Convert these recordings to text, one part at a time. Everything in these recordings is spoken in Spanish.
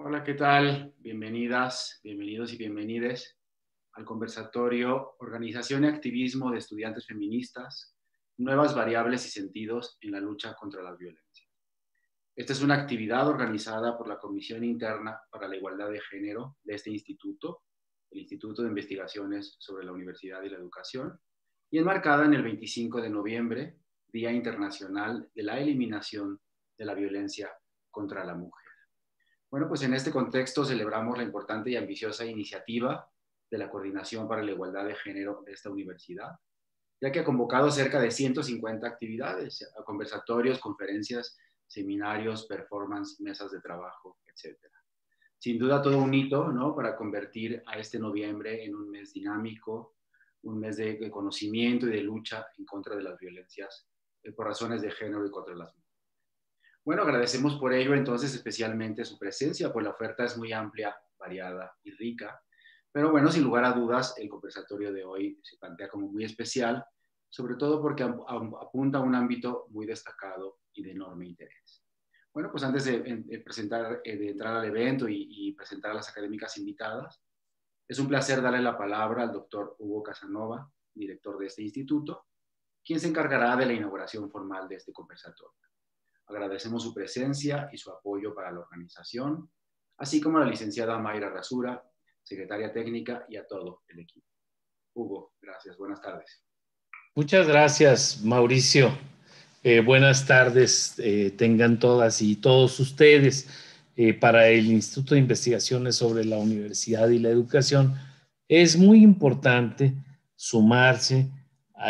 Hola, ¿qué tal? Bienvenidas, bienvenidos y bienvenides al conversatorio Organización y Activismo de Estudiantes Feministas, Nuevas Variables y Sentidos en la Lucha contra la Violencia. Esta es una actividad organizada por la Comisión Interna para la Igualdad de Género de este instituto, el Instituto de Investigaciones sobre la Universidad y la Educación, y enmarcada en el 25 de noviembre, Día Internacional de la Eliminación de la Violencia contra la Mujer. Bueno, pues en este contexto celebramos la importante y ambiciosa iniciativa de la Coordinación para la Igualdad de Género de esta universidad, ya que ha convocado cerca de 150 actividades, conversatorios, conferencias, seminarios, performance, mesas de trabajo, etc. Sin duda todo un hito, ¿no?, para convertir a este noviembre en un mes dinámico, un mes de conocimiento y de lucha en contra de las violencias por razones de género y contra las mujeres. Bueno, agradecemos por ello entonces especialmente su presencia, pues la oferta es muy amplia, variada y rica. Pero bueno, sin lugar a dudas, el conversatorio de hoy se plantea como muy especial, sobre todo porque apunta a un ámbito muy destacado y de enorme interés. Bueno, pues antes de presentar, de entrar al evento y presentar a las académicas invitadas, es un placer darle la palabra al doctor Hugo Casanova, director de este instituto, quien se encargará de la inauguración formal de este conversatorio. Agradecemos su presencia y su apoyo para la organización, así como a la licenciada Mayra Rasura, secretaria técnica, y a todo el equipo. Hugo, gracias. Buenas tardes. Muchas gracias, Mauricio. Buenas tardes, tengan todas y todos ustedes. Para el Instituto de Investigaciones sobre la Universidad y la Educación, es muy importante sumarse a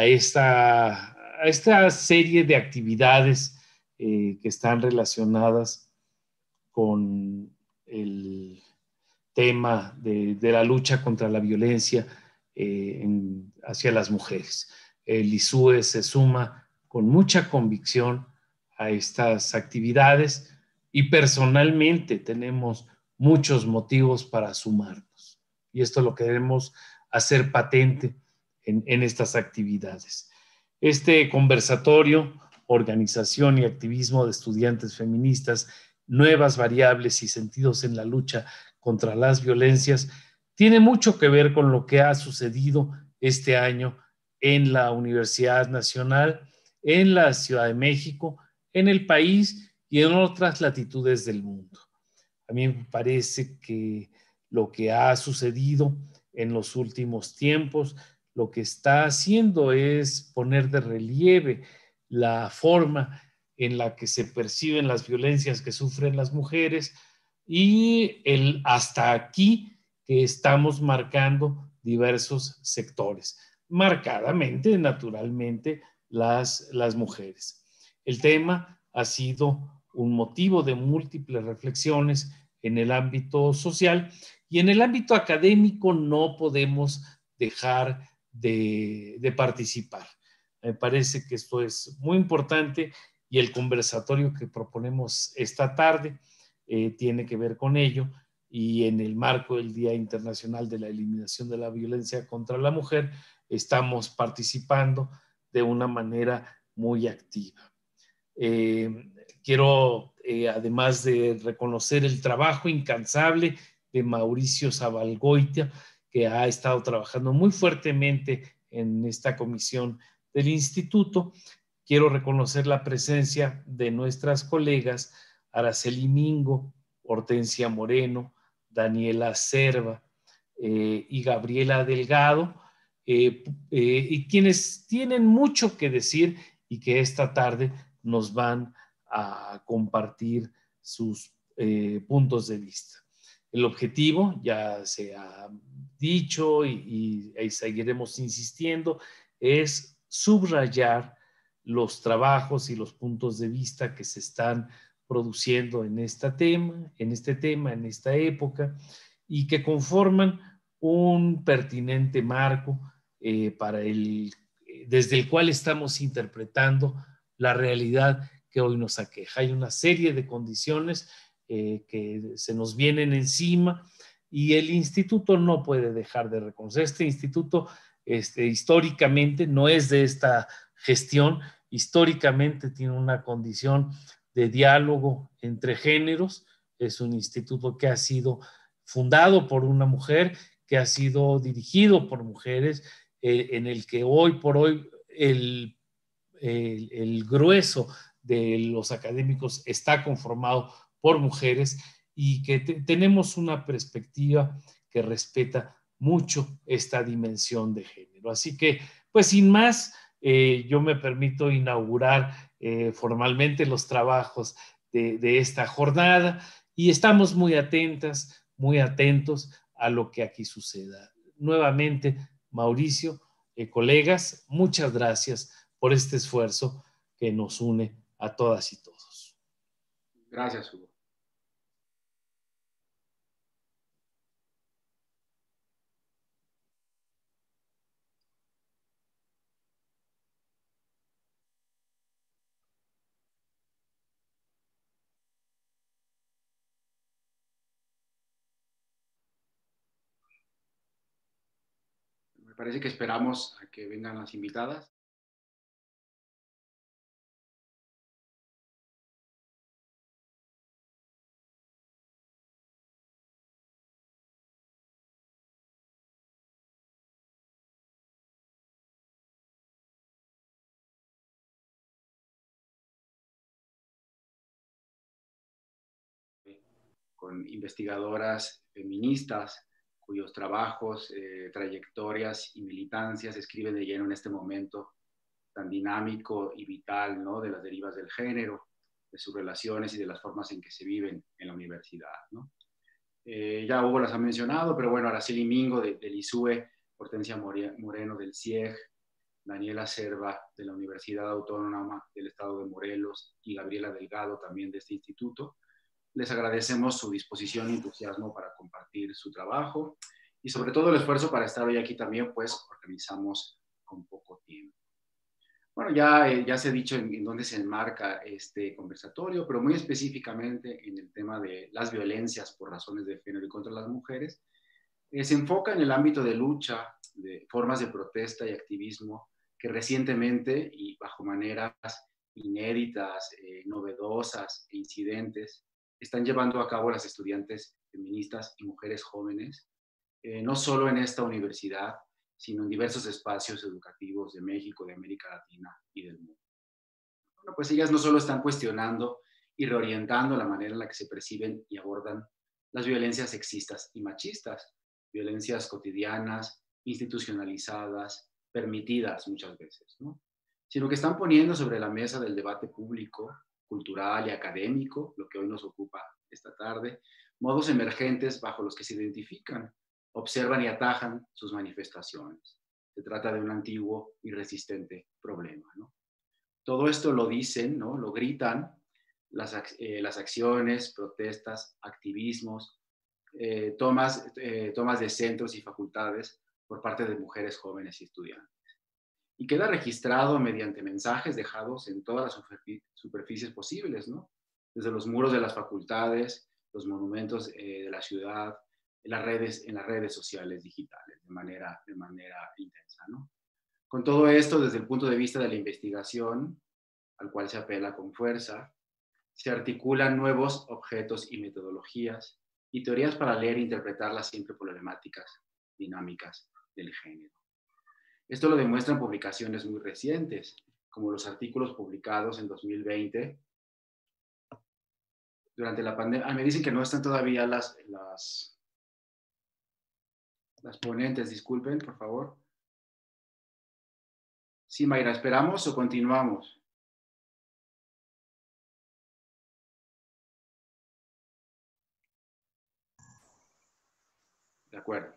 esta serie de actividades que están relacionadas con el tema de la lucha contra la violencia hacia las mujeres. El ISUE se suma con mucha convicción a estas actividades y personalmente tenemos muchos motivos para sumarnos. Y esto lo queremos hacer patente en estas actividades. Este conversatorio, Organización y Activismo de Estudiantes Feministas, Nuevas Variables y Sentidos en la Lucha contra las Violencias, tiene mucho que ver con lo que ha sucedido este año en la Universidad Nacional, en la Ciudad de México, en el país y en otras latitudes del mundo. A mí me parece que lo que ha sucedido en los últimos tiempos, lo que está haciendo es poner de relieve la forma en la que se perciben las violencias que sufren las mujeres y el hasta aquí que estamos marcando diversos sectores, marcadamente, naturalmente, las mujeres. El tema ha sido un motivo de múltiples reflexiones en el ámbito social y en el ámbito académico no podemos dejar de participar. Me parece que esto es muy importante y el conversatorio que proponemos esta tarde tiene que ver con ello, y en el marco del Día Internacional de la Eliminación de la Violencia contra la Mujer estamos participando de una manera muy activa. Quiero, además de reconocer el trabajo incansable de Mauricio Zabalgoitia, que ha estado trabajando muy fuertemente en esta comisión del instituto, quiero reconocer la presencia de nuestras colegas Araceli Mingo, Hortensia Moreno, Daniela Cerva y Gabriela Delgado, y quienes tienen mucho que decir y que esta tarde nos van a compartir sus puntos de vista. El objetivo, ya se ha dicho y seguiremos insistiendo, es subrayar los trabajos y los puntos de vista que se están produciendo en este tema, en esta época, y que conforman un pertinente marco desde el cual estamos interpretando la realidad que hoy nos aqueja. Hay una serie de condiciones que se nos vienen encima y el instituto no puede dejar de reconocer. Este instituto históricamente no es de esta gestión, históricamente tiene una condición de diálogo entre géneros, es un instituto que ha sido fundado por una mujer, que ha sido dirigido por mujeres, en el que hoy por hoy el grueso de los académicos está conformado por mujeres y que tenemos una perspectiva que respeta mucho esta dimensión de género. Así que, pues sin más, yo me permito inaugurar formalmente los trabajos de esta jornada y estamos muy atentas, muy atentos a lo que aquí suceda. Nuevamente, Mauricio, colegas, muchas gracias por este esfuerzo que nos une a todas y todos. Gracias, Hugo. Me parece que esperamos a que vengan las invitadas. Con investigadoras feministas cuyos trabajos, trayectorias y militancias escriben de lleno en este momento tan dinámico y vital, ¿no? De las derivas del género, de sus relaciones y de las formas en que se viven en la universidad, ¿no? Ya Hugo las ha mencionado, pero bueno, Araceli Mingo del ISUE, Hortensia Moreno del CIEG, Daniela Cerva de la Universidad Autónoma del Estado de Morelos y Gabriela Delgado también de este instituto. Les agradecemos su disposición y entusiasmo para compartir su trabajo y sobre todo el esfuerzo para estar hoy aquí también, pues organizamos con poco tiempo. Bueno, ya se ha dicho en dónde se enmarca este conversatorio, pero muy específicamente en el tema de las violencias por razones de género y contra las mujeres. Se enfoca en el ámbito de lucha, de formas de protesta y activismo que recientemente y bajo maneras inéditas, novedosas e incidentes están llevando a cabo las estudiantes feministas y mujeres jóvenes, no solo en esta universidad, sino en diversos espacios educativos de México, de América Latina y del mundo. Bueno, pues ellas no solo están cuestionando y reorientando la manera en la que se perciben y abordan las violencias sexistas y machistas, violencias cotidianas, institucionalizadas, permitidas muchas veces, ¿no? Sino que están poniendo sobre la mesa del debate público, cultural y académico, lo que hoy nos ocupa esta tarde, modos emergentes bajo los que se identifican, observan y atajan sus manifestaciones. Se trata de un antiguo y resistente problema, ¿no? Todo esto lo dicen, ¿no? Lo gritan las acciones, protestas, activismos, tomas de centros y facultades por parte de mujeres jóvenes y estudiantes. Y queda registrado mediante mensajes dejados en todas las superficies posibles, ¿no? Desde los muros de las facultades, los monumentos de la ciudad, en las redes sociales digitales, de manera intensa, ¿no? Con todo esto, desde el punto de vista de la investigación, al cual se apela con fuerza, se articulan nuevos objetos y metodologías y teorías para leer e interpretar las siempre problemáticas dinámicas del género. Esto lo demuestran publicaciones muy recientes, como los artículos publicados en 2020 durante la pandemia. Me dicen que no están todavía las ponentes, disculpen, por favor. Sí, Mayra, ¿esperamos o continuamos? De acuerdo.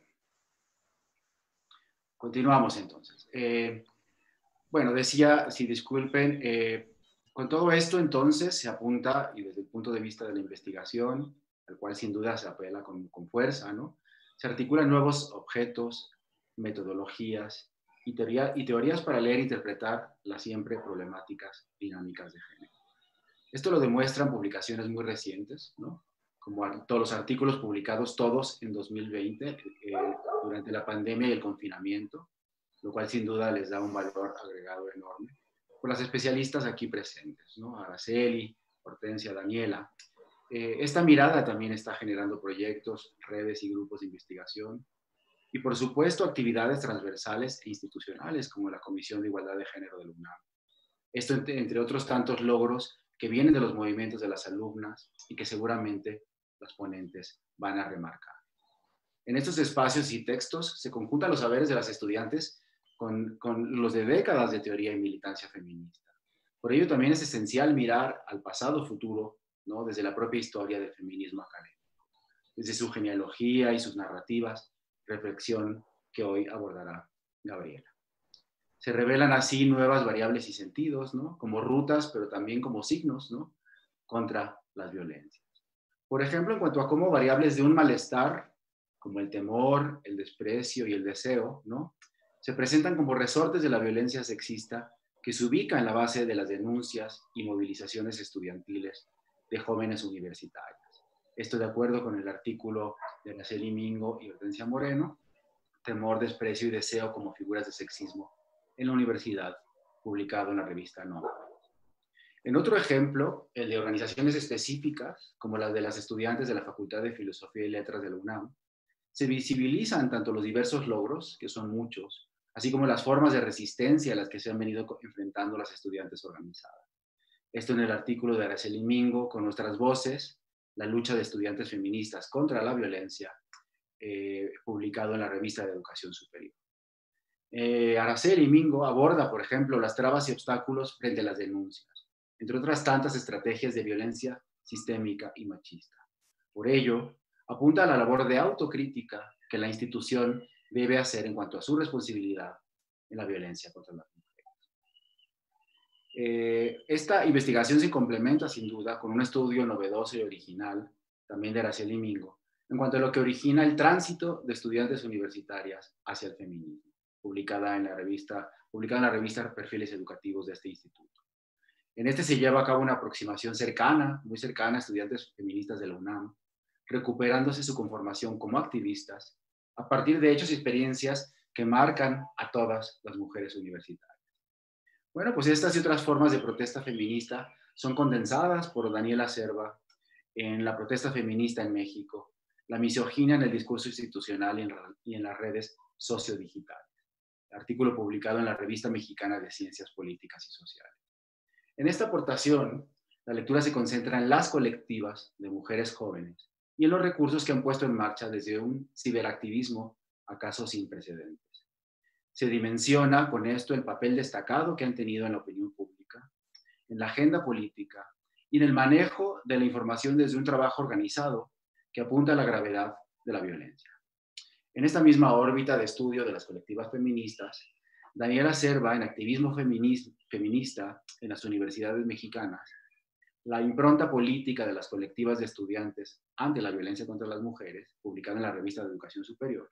Continuamos entonces. Bueno, decía, sí, disculpen, con todo esto entonces se apunta, y desde el punto de vista de la investigación, al cual sin duda se apela con fuerza, ¿no? Se articulan nuevos objetos, metodologías y teorías para leer e interpretar las siempre problemáticas dinámicas de género. Esto lo demuestran publicaciones muy recientes, ¿no? Como todos los artículos publicados todos en 2020, durante la pandemia y el confinamiento, lo cual sin duda les da un valor agregado enorme. Por las especialistas aquí presentes, ¿no? Araceli, Hortensia, Daniela. Esta mirada también está generando proyectos, redes y grupos de investigación y, por supuesto, actividades transversales e institucionales como la Comisión de Igualdad de Género de la UNAM. Esto entre otros tantos logros que vienen de los movimientos de las alumnas y que seguramente los ponentes van a remarcar. En estos espacios y textos se conjuntan los saberes de las estudiantes con los de décadas de teoría y militancia feminista. Por ello también es esencial mirar al pasado futuro, ¿no? Desde la propia historia del feminismo académico, desde su genealogía y sus narrativas, reflexión que hoy abordará Gabriela. Se revelan así nuevas variables y sentidos, ¿no? Como rutas, pero también como signos, ¿no? Contra las violencias. Por ejemplo, en cuanto a cómo variables de un malestar, como el temor, el desprecio y el deseo, ¿no? Se presentan como resortes de la violencia sexista que se ubica en la base de las denuncias y movilizaciones estudiantiles de jóvenes universitarias. Esto de acuerdo con el artículo de Araceli Mingo y Hortensia Moreno, Temor, desprecio y deseo como figuras de sexismo en la universidad, publicado en la revista No. En otro ejemplo, el de organizaciones específicas, como las de las estudiantes de la Facultad de Filosofía y Letras de la UNAM, se visibilizan tanto los diversos logros, que son muchos, así como las formas de resistencia a las que se han venido enfrentando las estudiantes organizadas. Esto en el artículo de Araceli Mingo, Con nuestras voces, la lucha de estudiantes feministas contra la violencia, publicado en la revista de Educación Superior. Araceli Mingo aborda, por ejemplo, las trabas y obstáculos frente a las denuncias, entre otras tantas estrategias de violencia sistémica y machista. Por ello, apunta a la labor de autocrítica que la institución debe hacer en cuanto a su responsabilidad en la violencia contra las mujeres. Esta investigación se complementa sin duda con un estudio novedoso y original, también de Araceli Mingo, en cuanto a lo que origina el tránsito de estudiantes universitarias hacia el feminismo, publicada en la revista Perfiles Educativos de este instituto. En este se lleva a cabo una aproximación cercana, muy cercana a estudiantes feministas de la UNAM, recuperándose su conformación como activistas a partir de hechos y experiencias que marcan a todas las mujeres universitarias. Bueno, pues estas y otras formas de protesta feminista son condensadas por Daniela Cerva en La protesta feminista en México, la misoginia en el discurso institucional y en las redes sociodigitales. Artículo publicado en la Revista Mexicana de Ciencias Políticas y Sociales. En esta aportación, la lectura se concentra en las colectivas de mujeres jóvenes y en los recursos que han puesto en marcha desde un ciberactivismo acaso sin precedentes. Se dimensiona con esto el papel destacado que han tenido en la opinión pública, en la agenda política y en el manejo de la información desde un trabajo organizado que apunta a la gravedad de la violencia. En esta misma órbita de estudio de las colectivas feministas, Daniela Cerva, en activismo feminista en las universidades mexicanas, la impronta política de las colectivas de estudiantes ante la violencia contra las mujeres, publicada en la revista de Educación Superior,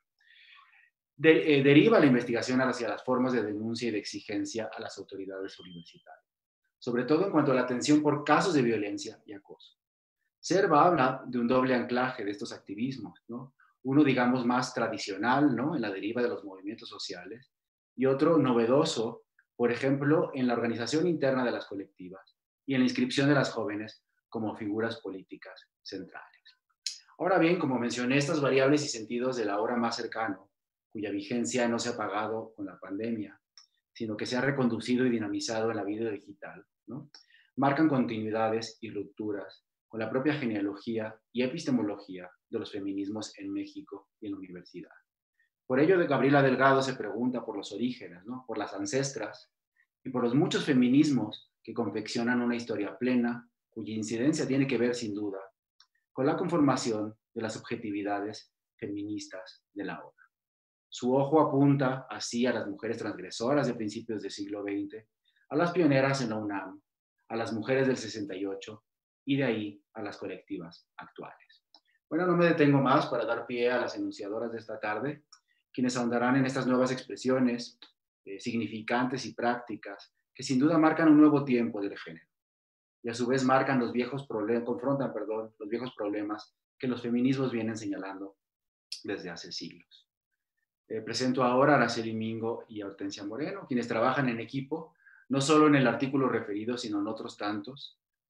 deriva la investigación hacia las formas de denuncia y de exigencia a las autoridades universitarias, sobre todo en cuanto a la atención por casos de violencia y acoso. Cerva habla de un doble anclaje de estos activismos, ¿no? Uno, digamos, más tradicional, ¿no? En la deriva de los movimientos sociales, y otro novedoso, por ejemplo, en la organización interna de las colectivas y en la inscripción de las jóvenes como figuras políticas centrales. Ahora bien, como mencioné, estas variables y sentidos del ahora más cercano, cuya vigencia no se ha apagado con la pandemia, sino que se ha reconducido y dinamizado en la vida digital, ¿no? Marcan continuidades y rupturas con la propia genealogía y epistemología de los feminismos en México y en la universidad. Por ello, Gabriela Delgado se pregunta por los orígenes, ¿no? Por las ancestras y por los muchos feminismos que confeccionan una historia plena, cuya incidencia tiene que ver, sin duda, con la conformación de las subjetividades feministas de la obra. Su ojo apunta así a las mujeres transgresoras de principios del siglo XX, a las pioneras en la UNAM, a las mujeres del 68 y de ahí a las colectivas actuales. Bueno, no me detengo más para dar pie a las enunciadoras de esta tarde, quienes ahondarán en estas nuevas expresiones significantes y prácticas que sin duda marcan un nuevo tiempo del género y a su vez marcan los viejos problemas, confrontan, perdón, los viejos problemas que los feminismos vienen señalando desde hace siglos. Presento ahora a Araceli Mingo y a Hortensia Moreno, quienes trabajan en equipo, no solo en el artículo referido, sino en otros tantos,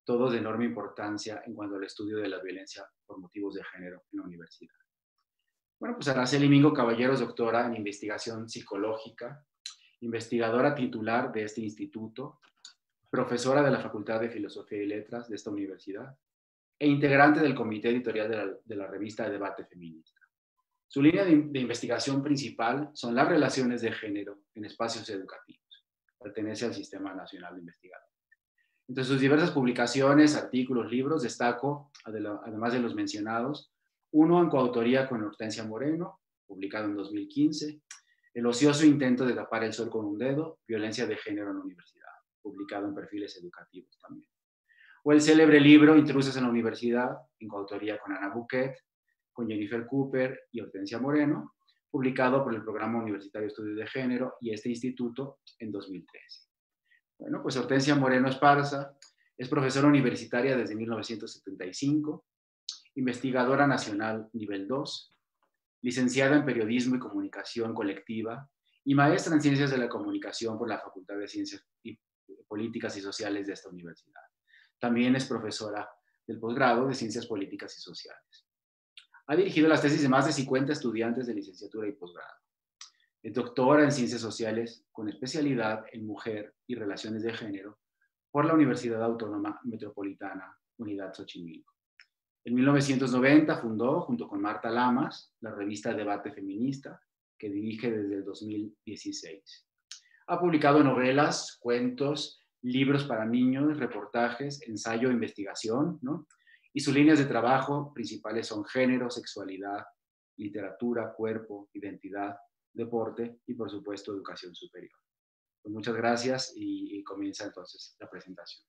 todos de enorme importancia en cuanto al estudio de la violencia por motivos de género en la universidad. Bueno, pues Araceli Mingo Caballero es doctora en investigación psicológica, investigadora titular de este instituto, profesora de la Facultad de Filosofía y Letras de esta universidad e integrante del comité editorial de la revista Debate Feminista. Su línea de investigación principal son las relaciones de género en espacios educativos. Pertenece al Sistema Nacional de Investigadores. Entre sus diversas publicaciones, artículos, libros, destaco, además de los mencionados, uno en coautoría con Hortensia Moreno, publicado en 2015, El ocioso intento de tapar el sol con un dedo, violencia de género en la universidad, publicado en Perfiles Educativos también. O el célebre libro Intrusas en la universidad, en coautoría con Ana Buquet, con Jennifer Cooper y Hortensia Moreno, publicado por el Programa Universitario de Estudios de Género y este instituto en 2013. Bueno, pues Hortensia Moreno Esparza es profesora universitaria desde 1975, investigadora nacional nivel 2, licenciada en Periodismo y Comunicación Colectiva y maestra en Ciencias de la Comunicación por la Facultad de Ciencias Políticas y Sociales de esta universidad. También es profesora del posgrado de Ciencias Políticas y Sociales. Ha dirigido las tesis de más de 50 estudiantes de licenciatura y posgrado. Es doctora en Ciencias Sociales con especialidad en Mujer y Relaciones de Género por la Universidad Autónoma Metropolitana, Unidad Xochimilco. En 1990 fundó, junto con Marta Lamas, la revista Debate Feminista, que dirige desde el 2016. Ha publicado novelas, cuentos, libros para niños, reportajes, ensayo e investigación, ¿no? Y sus líneas de trabajo principales son género, sexualidad, literatura, cuerpo, identidad, deporte y, por supuesto, educación superior. Pues muchas gracias y comienza entonces la presentación.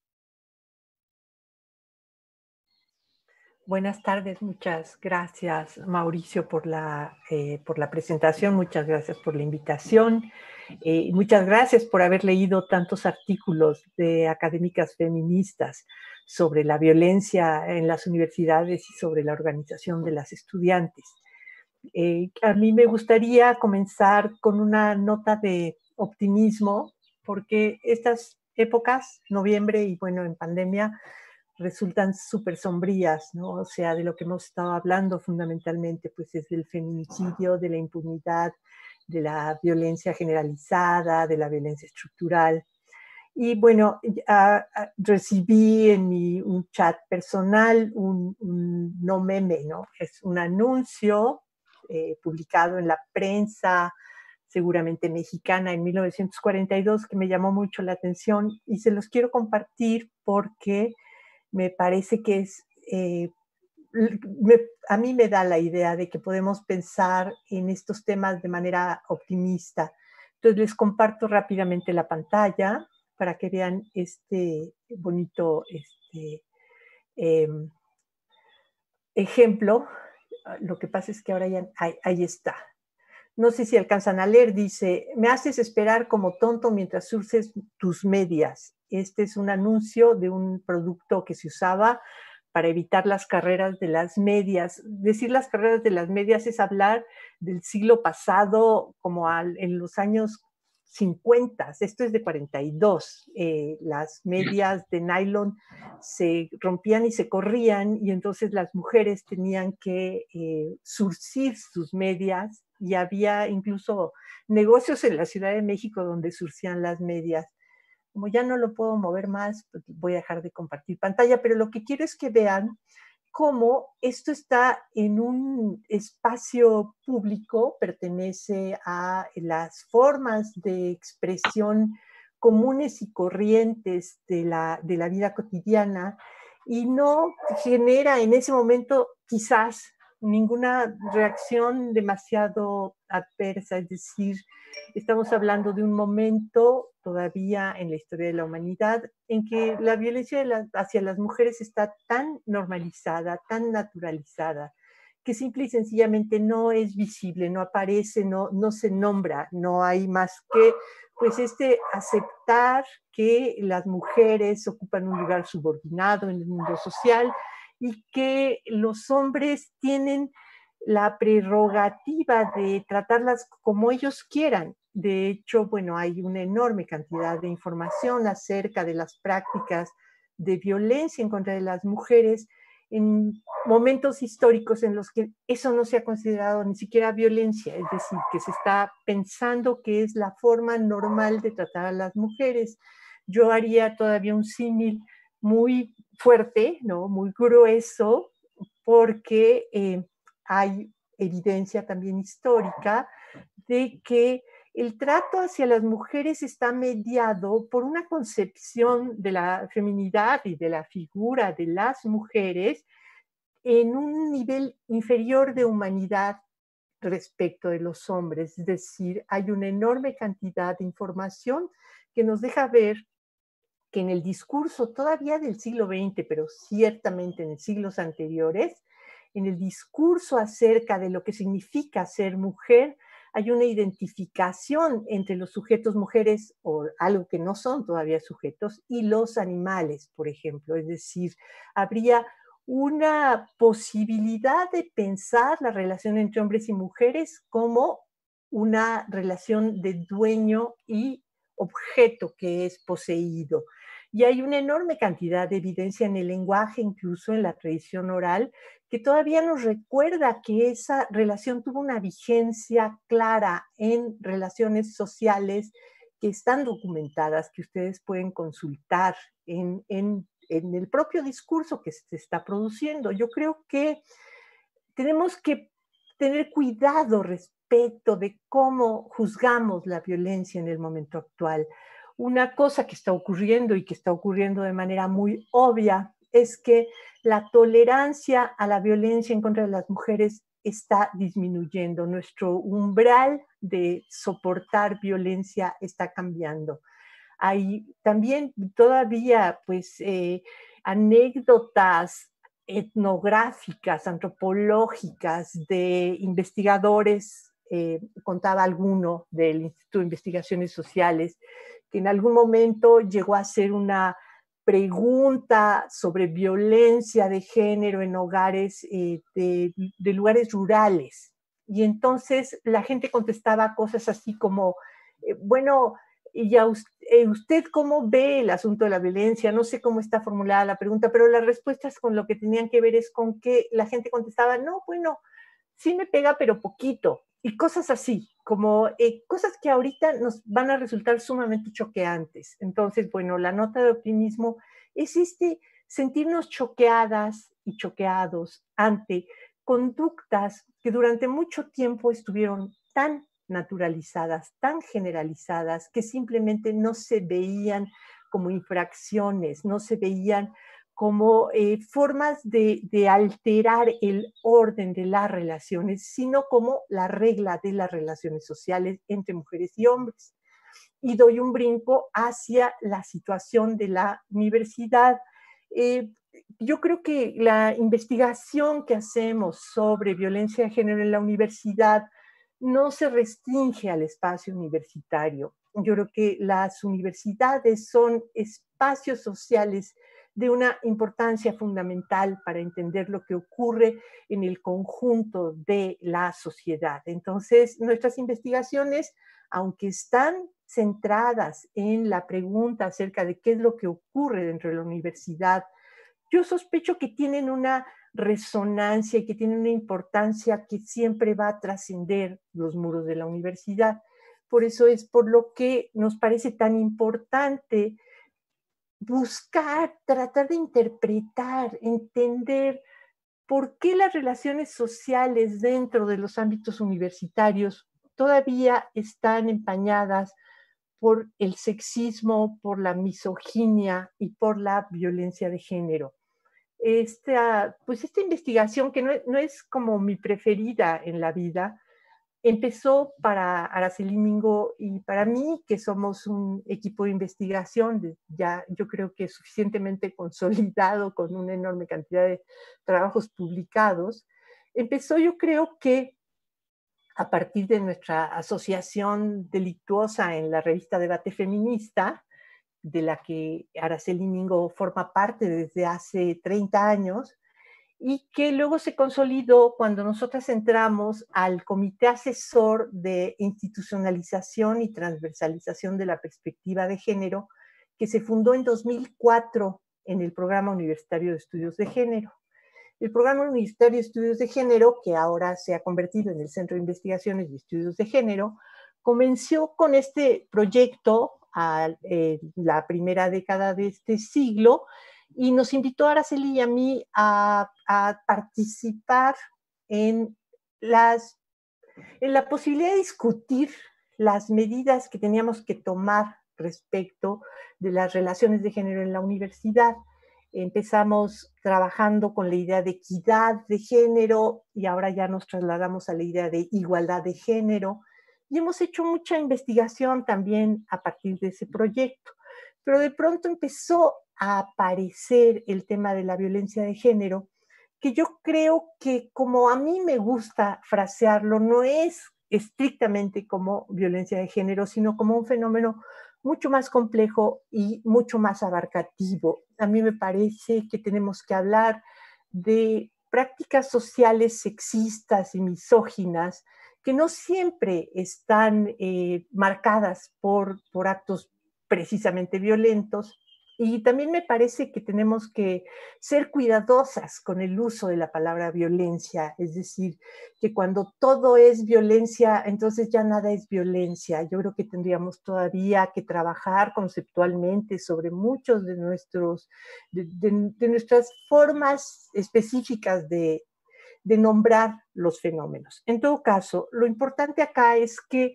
Buenas tardes, muchas gracias Mauricio por la presentación, muchas gracias por la invitación, muchas gracias por haber leído tantos artículos de académicas feministas sobre la violencia en las universidades y sobre la organización de las estudiantes. A mí me gustaría comenzar con una nota de optimismo, porque estas épocas, noviembre y bueno, en pandemia, resultan súper sombrías, ¿no? O sea, de lo que hemos estado hablando fundamentalmente, pues es del feminicidio, de la impunidad, de la violencia generalizada, de la violencia estructural. Y bueno, recibí en un chat personal un no meme, ¿no? Es un anuncio publicado en la prensa, seguramente mexicana, en 1942, que me llamó mucho la atención y se los quiero compartir porque me parece que a mí me da la idea de que podemos pensar en estos temas de manera optimista. Entonces les comparto rápidamente la pantalla para que vean este bonito ejemplo. Lo que pasa es que ahora ya ahí está. No sé si alcanzan a leer, dice, me haces esperar como tonto mientras surces tus medias. Este es un anuncio de un producto que se usaba para evitar las carreras de las medias. Decir las carreras de las medias es hablar del siglo pasado, como en los años 50. Esto es de 42. Las medias de nylon se rompían y se corrían, y entonces las mujeres tenían que surcir sus medias, y había incluso negocios en la Ciudad de México donde surcían las medias. Como ya no lo puedo mover más, pues voy a dejar de compartir pantalla, pero lo que quiero es que vean cómo esto está en un espacio público, pertenece a las formas de expresión comunes y corrientes de la vida cotidiana, y no genera en ese momento quizás ninguna reacción demasiado adversa. Es decir, estamos hablando de un momento todavía en la historia de la humanidad en que la violencia hacia las mujeres está tan normalizada, tan naturalizada, que simple y sencillamente no es visible, no aparece, no se nombra. No hay más que pues aceptar que las mujeres ocupan un lugar subordinado en el mundo social y que los hombres tienen la prerrogativa de tratarlas como ellos quieran. De hecho, bueno, hay una enorme cantidad de información acerca de las prácticas de violencia en contra de las mujeres en momentos históricos en los que eso no se ha considerado ni siquiera violencia, es decir, que se está pensando que es la forma normal de tratar a las mujeres. Yo haría todavía un símil muy fuerte, ¿no? Muy grueso, porque hay evidencia también histórica de que el trato hacia las mujeres está mediado por una concepción de la feminidad y de la figura de las mujeres en un nivel inferior de humanidad respecto de los hombres. Es decir, hay una enorme cantidad de información que nos deja ver que en el discurso todavía del siglo XX, pero ciertamente en siglos anteriores, en el discurso acerca de lo que significa ser mujer, hay una identificación entre los sujetos mujeres o algo que no son todavía sujetos y los animales, por ejemplo. Es decir, habría una posibilidad de pensar la relación entre hombres y mujeres como una relación de dueño y objeto que es poseído. Y hay una enorme cantidad de evidencia en el lenguaje, incluso en la tradición oral, que todavía nos recuerda que esa relación tuvo una vigencia clara en relaciones sociales que están documentadas, que ustedes pueden consultar en el propio discurso que se está produciendo. Yo creo que tenemos que tener cuidado respecto de cómo juzgamos la violencia en el momento actual. Una cosa que está ocurriendo y que está ocurriendo de manera muy obvia es que la tolerancia a la violencia en contra de las mujeres está disminuyendo. Nuestro umbral de soportar violencia está cambiando. Hay también todavía pues anécdotas etnográficas, antropológicas de investigadores, contaba alguno del Instituto de Investigaciones Sociales, que en algún momento llegó a hacer una pregunta sobre violencia de género en hogares de lugares rurales. Y entonces la gente contestaba cosas así como, bueno, y ya usted cómo ve el asunto de la violencia, no sé cómo está formulada la pregunta, pero las respuestas con lo que tenían que ver es con que la gente contestaba, no, bueno, sí me pega, pero poquito, y cosas así, como cosas que ahorita nos van a resultar sumamente choqueantes. Entonces, bueno, la nota de optimismo es sentirnos choqueadas y choqueados ante conductas que durante mucho tiempo estuvieron tan naturalizadas, tan generalizadas, que simplemente no se veían como infracciones, no se veían como formas de alterar el orden de las relaciones, sino como la regla de las relaciones sociales entre mujeres y hombres. Y doy un brinco hacia la situación de la universidad. Yo creo que la investigación que hacemos sobre violencia de género en la universidad no se restringe al espacio universitario. Yo creo que las universidades son espacios sociales de una importancia fundamental para entender lo que ocurre en el conjunto de la sociedad. Entonces, nuestras investigaciones, aunque están centradas en la pregunta acerca de qué es lo que ocurre dentro de la universidad, yo sospecho que tienen una resonancia y que tienen una importancia que siempre va a trascender los muros de la universidad. Por eso es por lo que nos parece tan importante buscar, tratar de interpretar, entender por qué las relaciones sociales dentro de los ámbitos universitarios todavía están empañadas por el sexismo, por la misoginia y por la violencia de género. Esta investigación, que no es como mi preferida en la vida, empezó para Araceli Mingo y para mí, que somos un equipo de investigación ya yo creo que suficientemente consolidado, con una enorme cantidad de trabajos publicados. Empezó, yo creo que a partir de nuestra asociación delictuosa en la revista Debate Feminista, de la que Araceli Mingo forma parte desde hace 30 años, y que luego se consolidó cuando nosotras entramos al Comité Asesor de Institucionalización y Transversalización de la Perspectiva de Género, que se fundó en 2004 en el Programa Universitario de Estudios de Género. El Programa Universitario de Estudios de Género, que ahora se ha convertido en el Centro de Investigaciones y Estudios de Género, comenzó con este proyecto a la primera década de este siglo y nos invitó a Araceli y a mí a participar en la posibilidad de discutir las medidas que teníamos que tomar respecto de las relaciones de género en la universidad. Empezamos trabajando con la idea de equidad de género y ahora ya nos trasladamos a la idea de igualdad de género. Y hemos hecho mucha investigación también a partir de ese proyecto. Pero de pronto empezó a aparecer el tema de la violencia de género, que yo creo que, como a mí me gusta frasearlo, no es estrictamente como violencia de género, sino como un fenómeno mucho más complejo y mucho más abarcativo. A mí me parece que tenemos que hablar de prácticas sociales sexistas y misóginas que no siempre están marcadas por actos precisamente violentos. Y también me parece que tenemos que ser cuidadosas con el uso de la palabra violencia, es decir, que cuando todo es violencia, entonces ya nada es violencia. Yo creo que tendríamos todavía que trabajar conceptualmente sobre muchos de nuestras formas específicas de nombrar los fenómenos. En todo caso, lo importante acá es que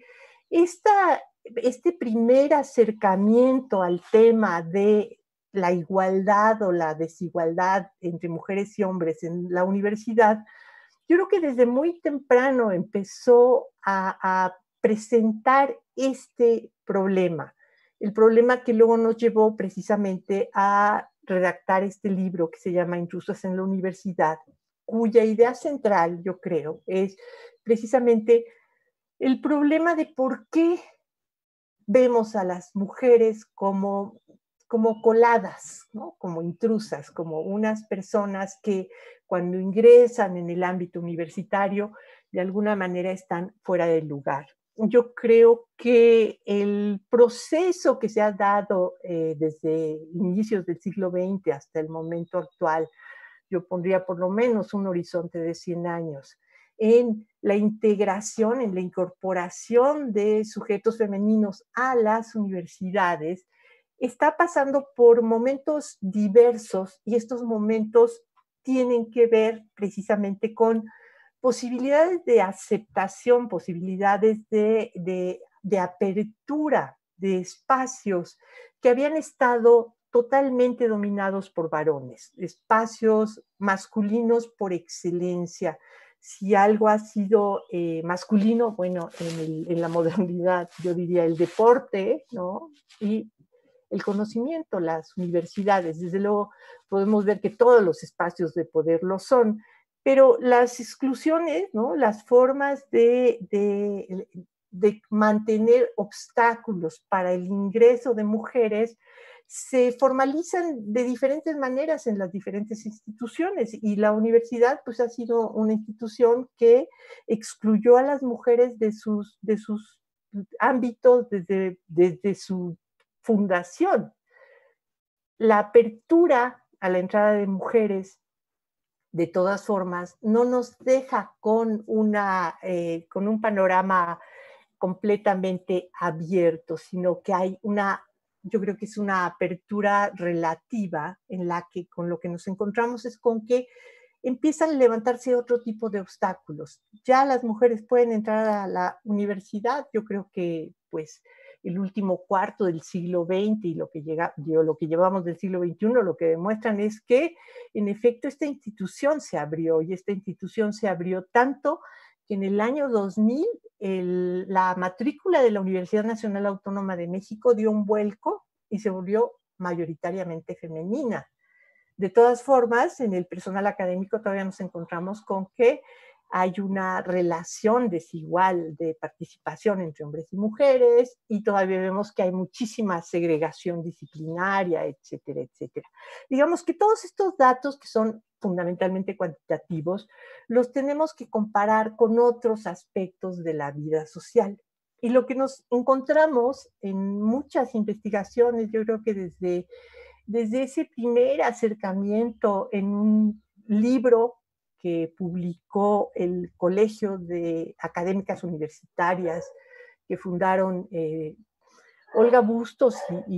este primer acercamiento al tema de la igualdad o la desigualdad entre mujeres y hombres en la universidad, yo creo que desde muy temprano empezó a presentar este problema, el problema que luego nos llevó precisamente a redactar este libro que se llama Intrusas en la Universidad, cuya idea central, yo creo, es precisamente el problema de por qué vemos a las mujeres como coladas, ¿no? Como intrusas, como unas personas que cuando ingresan en el ámbito universitario de alguna manera están fuera del lugar. Yo creo que el proceso que se ha dado desde inicios del siglo XX hasta el momento actual, yo pondría por lo menos un horizonte de 100 años, en la integración, en la incorporación de sujetos femeninos a las universidades, está pasando por momentos diversos y estos momentos tienen que ver precisamente con posibilidades de aceptación, posibilidades de apertura de espacios que habían estado totalmente dominados por varones, espacios masculinos por excelencia. Si algo ha sido masculino, bueno, en la modernidad yo diría el deporte, ¿no? Y el conocimiento, las universidades. Desde luego podemos ver que todos los espacios de poder lo son, pero las exclusiones, ¿no? Las formas de mantener obstáculos para el ingreso de mujeres se formalizan de diferentes maneras en las diferentes instituciones y la universidad pues ha sido una institución que excluyó a las mujeres de sus ámbitos desde su fundación. La apertura a la entrada de mujeres de todas formas, no nos deja con un panorama completamente abierto, sino que hay yo creo que es una apertura relativa en la que con lo que nos encontramos es con que empiezan a levantarse otro tipo de obstáculos. Ya las mujeres pueden entrar a la universidad, yo creo que pues el último cuarto del siglo XX y lo que llevamos del siglo XXI, lo que demuestran es que en efecto esta institución se abrió y esta institución se abrió tanto que en el año 2000 la matrícula de la Universidad Nacional Autónoma de México dio un vuelco y se volvió mayoritariamente femenina. De todas formas, en el personal académico todavía nos encontramos con que hay una relación desigual de participación entre hombres y mujeres y todavía vemos que hay muchísima segregación disciplinaria, etcétera, etcétera. Digamos que todos estos datos que son fundamentalmente cuantitativos, los tenemos que comparar con otros aspectos de la vida social. Y lo que nos encontramos en muchas investigaciones, yo creo que desde desde ese primer acercamiento en un libro que publicó el Colegio de Académicas Universitarias que fundaron Olga Bustos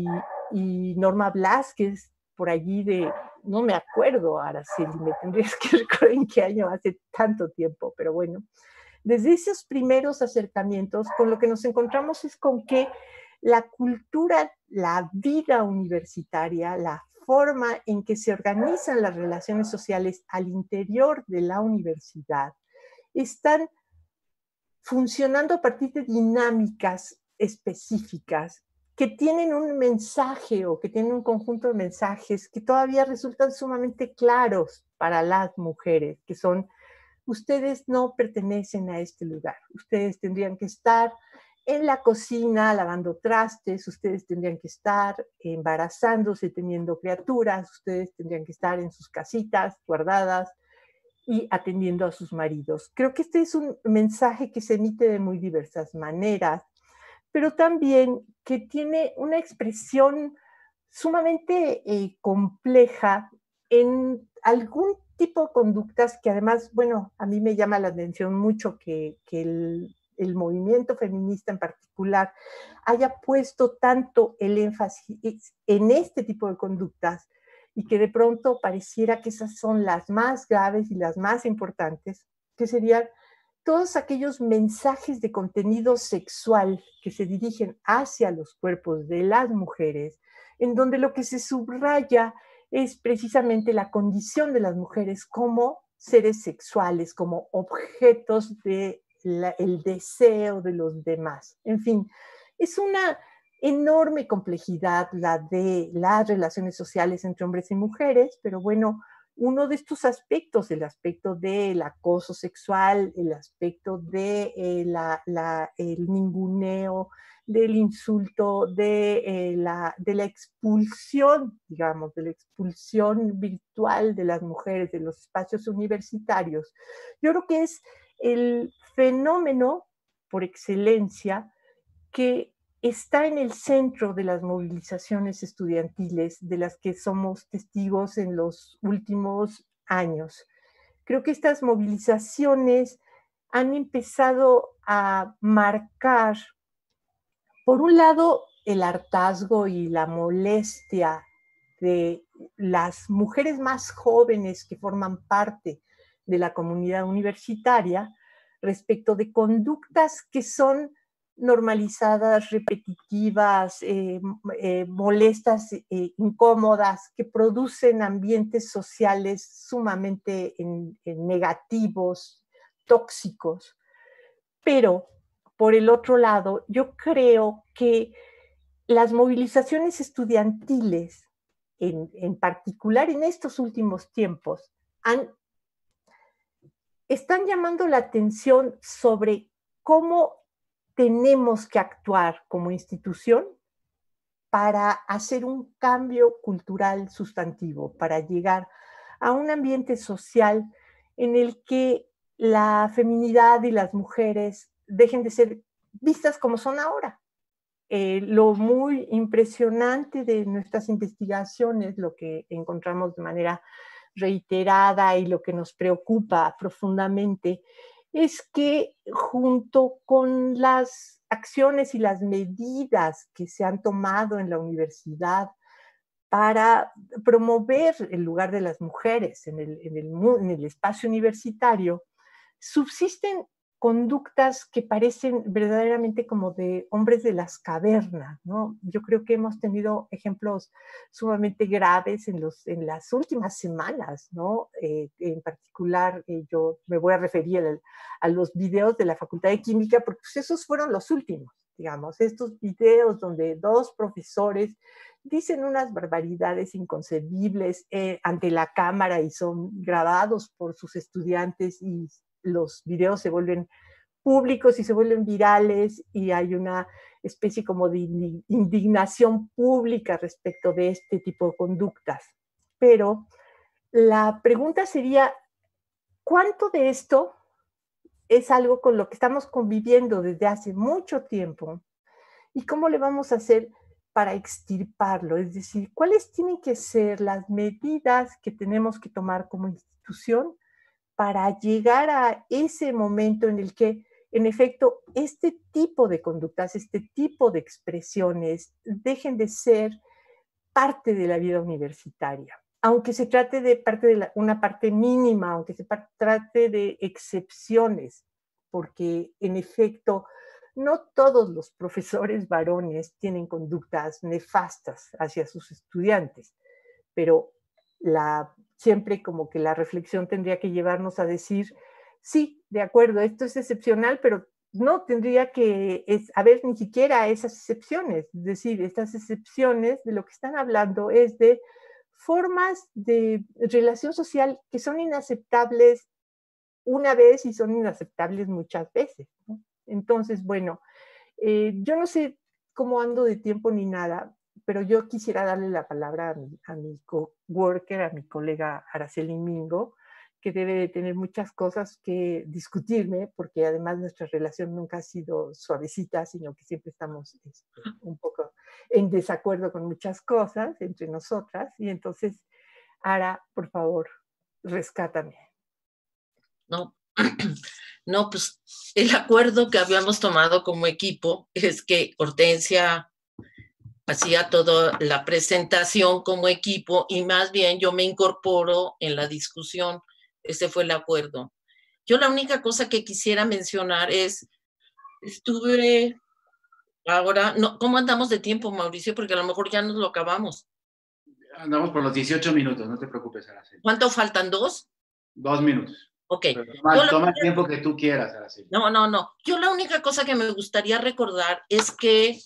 y Norma Blázquez, por allí de, no me acuerdo, Araceli, me tendrías que recordar en qué año, hace tanto tiempo, pero bueno. Desde esos primeros acercamientos, con lo que nos encontramos es con que la cultura, la vida universitaria, la forma en que se organizan las relaciones sociales al interior de la universidad, están funcionando a partir de dinámicas específicas que tienen un mensaje o que tienen un conjunto de mensajes que todavía resultan sumamente claros para las mujeres, que son: ustedes no pertenecen a este lugar, ustedes tendrían que estar en la cocina lavando trastes, ustedes tendrían que estar embarazándose, teniendo criaturas, ustedes tendrían que estar en sus casitas guardadas y atendiendo a sus maridos. Creo que este es un mensaje que se emite de muy diversas maneras, pero también que tiene una expresión sumamente compleja en algún tipo de conductas que además, bueno, a mí me llama la atención mucho que el movimiento feminista en particular haya puesto tanto el énfasis en este tipo de conductas y que de pronto pareciera que esas son las más graves y las más importantes, que serían todos aquellos mensajes de contenido sexual que se dirigen hacia los cuerpos de las mujeres, en donde lo que se subraya es precisamente la condición de las mujeres como seres sexuales, como objetos del deseo de los demás. En fin, es una enorme complejidad la de las relaciones sociales entre hombres y mujeres, pero bueno, uno de estos aspectos, el aspecto del acoso sexual, el aspecto de el ninguneo, del insulto, de la expulsión, digamos, de la expulsión virtual de las mujeres de los espacios universitarios. Yo creo que es el fenómeno por excelencia que está en el centro de las movilizaciones estudiantiles de las que somos testigos en los últimos años. Creo que estas movilizaciones han empezado a marcar, por un lado, el hartazgo y la molestia de las mujeres más jóvenes que forman parte de la comunidad universitaria respecto de conductas que son normalizadas, repetitivas, molestas, incómodas, que producen ambientes sociales sumamente negativos, tóxicos. Pero, por el otro lado, yo creo que las movilizaciones estudiantiles, en particular en estos últimos tiempos, están llamando la atención sobre cómo tenemos que actuar como institución para hacer un cambio cultural sustantivo, para llegar a un ambiente social en el que la feminidad y las mujeres dejen de ser vistas como son ahora. Lo muy impresionante de nuestras investigaciones, lo que encontramos de manera reiterada y lo que nos preocupa profundamente, es que junto con las acciones y las medidas que se han tomado en la universidad para promover el lugar de las mujeres en el espacio universitario, subsisten conductas que parecen verdaderamente como de hombres de las cavernas, ¿no? Yo creo que hemos tenido ejemplos sumamente graves en las últimas semanas, ¿no? En particular, yo me voy a referir a los videos de la Facultad de Química, porque pues, esos fueron los últimos, digamos, estos videos donde dos profesores dicen unas barbaridades inconcebibles ante la cámara y son grabados por sus estudiantes y los videos se vuelven públicos y se vuelven virales y hay una especie como de indignación pública respecto de este tipo de conductas. Pero la pregunta sería, ¿cuánto de esto es algo con lo que estamos conviviendo desde hace mucho tiempo? ¿Y cómo le vamos a hacer para extirparlo, es decir, cuáles tienen que ser las medidas que tenemos que tomar como institución para llegar a ese momento en el que, en efecto, este tipo de conductas, este tipo de expresiones dejen de ser parte de la vida universitaria, aunque se trate de una parte mínima, aunque se trate de excepciones, porque en efecto no todos los profesores varones tienen conductas nefastas hacia sus estudiantes, pero siempre como que la reflexión tendría que llevarnos a decir, sí, de acuerdo, esto es excepcional, pero no tendría que haber ni siquiera esas excepciones. Es decir, estas excepciones de lo que están hablando es de formas de relación social que son inaceptables una vez y son inaceptables muchas veces, ¿no? Entonces, bueno, yo no sé cómo ando de tiempo ni nada, pero yo quisiera darle la palabra a mi coworker, a mi colega Araceli Mingo, que debe de tener muchas cosas que discutirme, porque además nuestra relación nunca ha sido suavecita, sino que siempre estamos un poco en desacuerdo con muchas cosas entre nosotras. Y entonces, Ara, por favor, rescátame. No, no, pues el acuerdo que habíamos tomado como equipo es que Hortensia hacía toda la presentación como equipo y más bien yo me incorporo en la discusión. Ese fue el acuerdo. Yo la única cosa que quisiera mencionar es, estuve ahora, no, ¿cómo andamos de tiempo, Mauricio? Porque a lo mejor ya nos lo acabamos. Andamos por los 18 minutos, no te preocupes, Araceli. ¿Cuánto faltan? ¿2? 2 minutos. Ok. Toma el tiempo que tú quieras, Araceli. No. Yo la única cosa que me gustaría recordar es que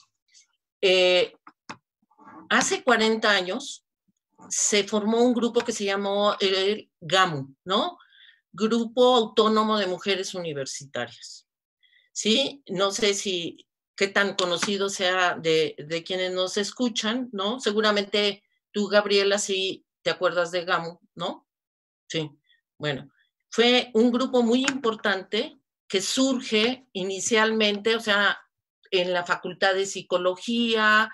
hace 40 años se formó un grupo que se llamó el GAMU, ¿no? Grupo Autónomo de Mujeres Universitarias. ¿Sí? No sé si qué tan conocido sea de quienes nos escuchan, ¿no? Seguramente tú, Gabriela, sí te acuerdas de GAMU, ¿no? Sí. Bueno, fue un grupo muy importante que surge inicialmente, o sea, en la Facultad de Psicología,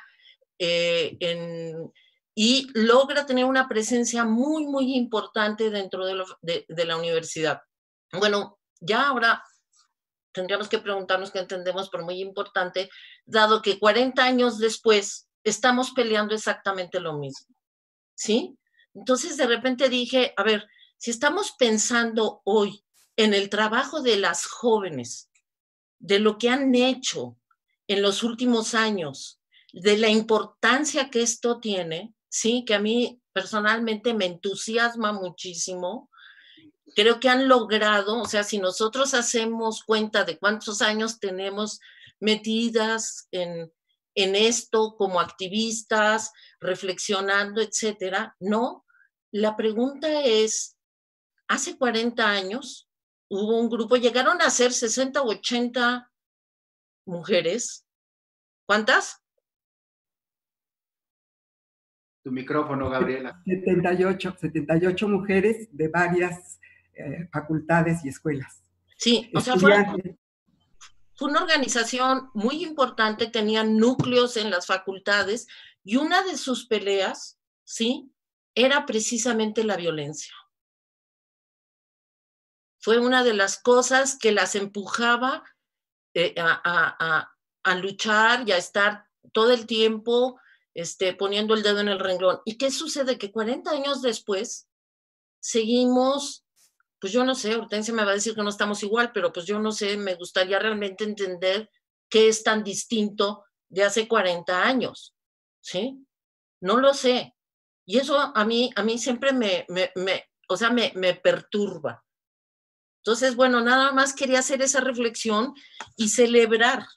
y logra tener una presencia muy, muy importante dentro de la universidad. Bueno, ya ahora tendríamos que preguntarnos qué entendemos por muy importante, dado que 40 años después estamos peleando exactamente lo mismo, ¿sí? Entonces de repente dije, a ver, si estamos pensando hoy en el trabajo de las jóvenes, de lo que han hecho en los últimos años, de la importancia que esto tiene, sí, que a mí personalmente me entusiasma muchísimo. Creo que han logrado, o sea, si nosotros hacemos cuenta de cuántos años tenemos metidas en esto como activistas, reflexionando, etcétera, no. La pregunta es, hace 40 años hubo un grupo, llegaron a ser 60 o 80 mujeres. ¿Cuántas? Tu micrófono, Gabriela. 78 mujeres de varias facultades y escuelas. Sí, o sea, fue una organización muy importante, tenían núcleos en las facultades y una de sus peleas, ¿sí?, era precisamente la violencia. Fue una de las cosas que las empujaba a luchar y a estar todo el tiempo poniendo el dedo en el renglón. ¿Y qué sucede? Que 40 años después seguimos, pues yo no sé, Hortensia me va a decir que no estamos igual, pero pues yo no sé, me gustaría realmente entender qué es tan distinto de hace 40 años, ¿sí? No lo sé. Y eso a mí siempre me perturba. Entonces, bueno, nada más quería hacer esa reflexión y celebrar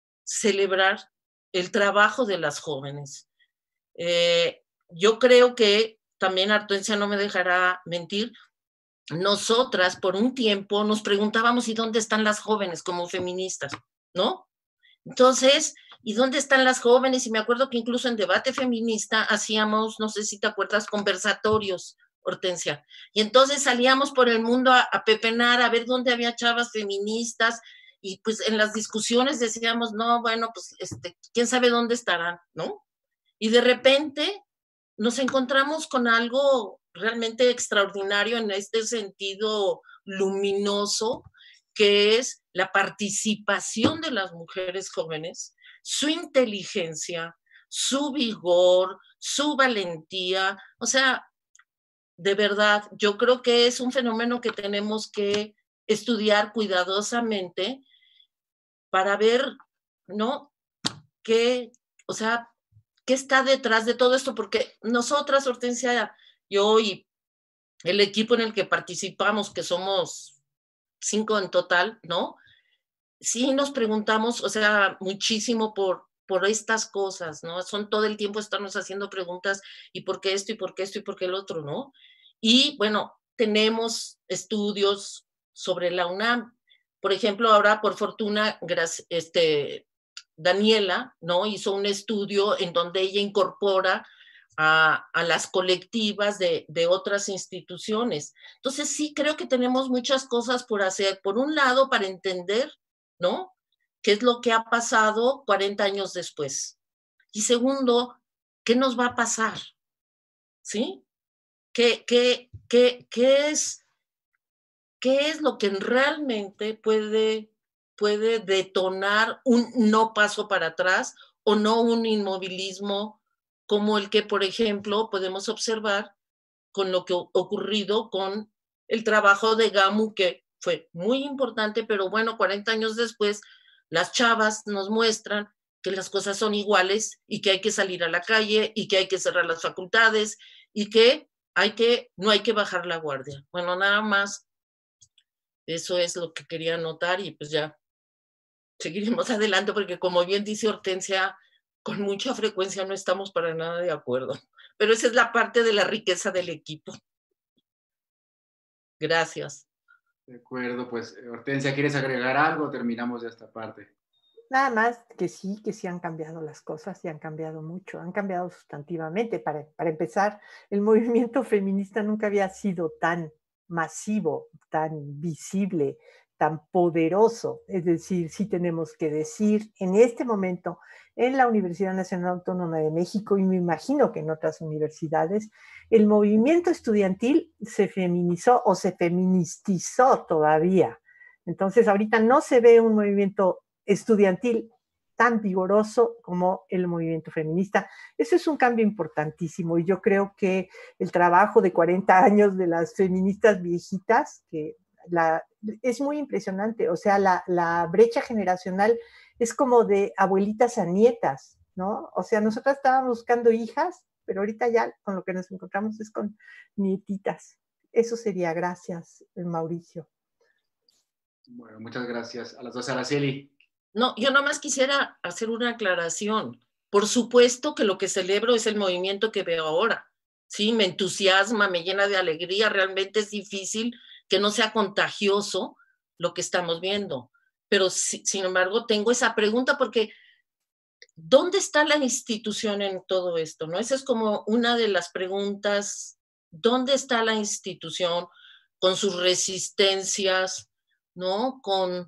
el trabajo de las jóvenes. Yo creo que también Hortensia no me dejará mentir, nosotras por un tiempo nos preguntábamos ¿y dónde están las jóvenes como feministas? ¿No? Entonces, ¿y dónde están las jóvenes? Y me acuerdo que incluso en Debate Feminista hacíamos, no sé si te acuerdas, conversatorios, Hortensia. Y entonces salíamos por el mundo a pepenar, a ver dónde había chavas feministas, y pues en las discusiones decíamos, no, bueno, pues quién sabe dónde estarán, ¿no? Y de repente nos encontramos con algo realmente extraordinario en este sentido luminoso, que es la participación de las mujeres jóvenes, su inteligencia, su vigor, su valentía. O sea, de verdad, yo creo que es un fenómeno que tenemos que estudiar cuidadosamente para ver, ¿no? O sea, ¿qué está detrás de todo esto? Porque nosotras, Hortensia, yo y el equipo en el que participamos, que somos 5 en total, ¿no? Sí nos preguntamos, o sea, muchísimo por estas cosas, ¿no? Son todo el tiempo estarnos haciendo preguntas, ¿y por qué esto, y por qué esto, y por qué el otro, ¿no? Y bueno, tenemos estudios sobre la UNAM. Por ejemplo, ahora, por fortuna, Daniela, ¿no? Hizo un estudio en donde ella incorpora a las colectivas de otras instituciones. Entonces, sí, creo que tenemos muchas cosas por hacer. Por un lado, para entender, ¿no? ¿Qué es lo que ha pasado 40 años después? Y segundo, ¿qué nos va a pasar? ¿Sí? ¿Qué es lo que realmente puede detonar un no paso para atrás o no un inmovilismo como el que, por ejemplo, podemos observar con lo que ha ocurrido con el trabajo de GAMU, que fue muy importante, pero bueno, 40 años después, las chavas nos muestran que las cosas son iguales y que hay que salir a la calle y que hay que cerrar las facultades y que no hay que bajar la guardia. Bueno, nada más, eso es lo que quería anotar y pues ya seguiremos adelante porque como bien dice Hortensia, con mucha frecuencia no estamos para nada de acuerdo, pero esa es la parte de la riqueza del equipo. Gracias. De acuerdo, pues Hortensia, ¿quieres agregar algo? Terminamos ya esta parte. Nada más que sí han cambiado las cosas y han cambiado mucho, han cambiado sustantivamente. Para empezar, el movimiento feminista nunca había sido tan masivo, tan visible, tan poderoso. Es decir, sí tenemos que decir, en este momento, en la Universidad Nacional Autónoma de México, y me imagino que en otras universidades, el movimiento estudiantil se feminizó o se feministizó todavía. Entonces, ahorita no se ve un movimiento estudiantil tan vigoroso como el movimiento feminista. Eso es un cambio importantísimo y yo creo que el trabajo de 40 años de las feministas viejitas, es muy impresionante. O sea, la brecha generacional es como de abuelitas a nietas, ¿no? O sea, nosotras estábamos buscando hijas, pero ahorita ya con lo que nos encontramos es con nietitas. Eso sería. Gracias, Mauricio. Bueno, muchas gracias a las dos. Araceli. No, yo nomás quisiera hacer una aclaración. Por supuesto que lo que celebro es el movimiento que veo ahora. Sí, me entusiasma, me llena de alegría. Realmente es difícil que no sea contagioso lo que estamos viendo. Pero, sin embargo, tengo esa pregunta porque ¿dónde está la institución en todo esto? ¿No? Esa es como una de las preguntas. ¿Dónde está la institución con sus resistencias, ¿no? Con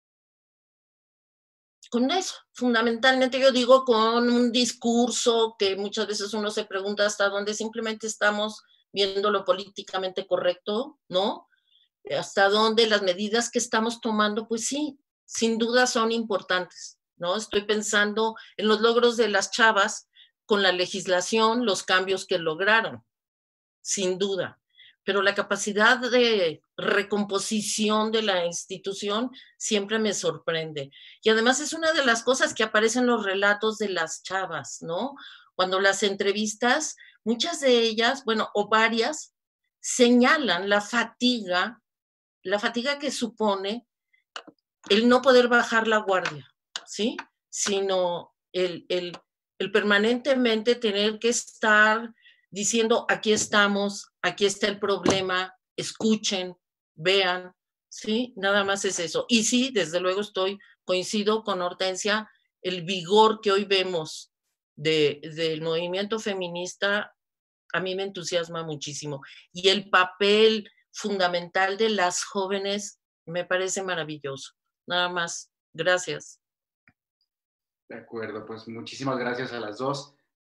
eso, fundamentalmente yo digo con un discurso que muchas veces uno se pregunta hasta dónde simplemente estamos viendo lo políticamente correcto, ¿no? Hasta dónde las medidas que estamos tomando, pues sí, sin duda son importantes, ¿no? Estoy pensando en los logros de las chavas con la legislación, los cambios que lograron, sin duda. Pero la capacidad de recomposición de la institución siempre me sorprende. Y además es una de las cosas que aparecen en los relatos de las chavas, ¿no? Cuando las entrevistas, muchas de ellas, bueno, o varias, señalan la fatiga que supone el no poder bajar la guardia, ¿sí? Sino el permanentemente tener que estar diciendo, aquí estamos, aquí está el problema, escuchen, vean, ¿sí? Nada más es eso. Y sí, desde luego coincido con Hortensia, el vigor que hoy vemos del movimiento feminista a mí me entusiasma muchísimo. Y el papel fundamental de las jóvenes me parece maravilloso. Nada más. Gracias. De acuerdo, pues muchísimas gracias a las dos.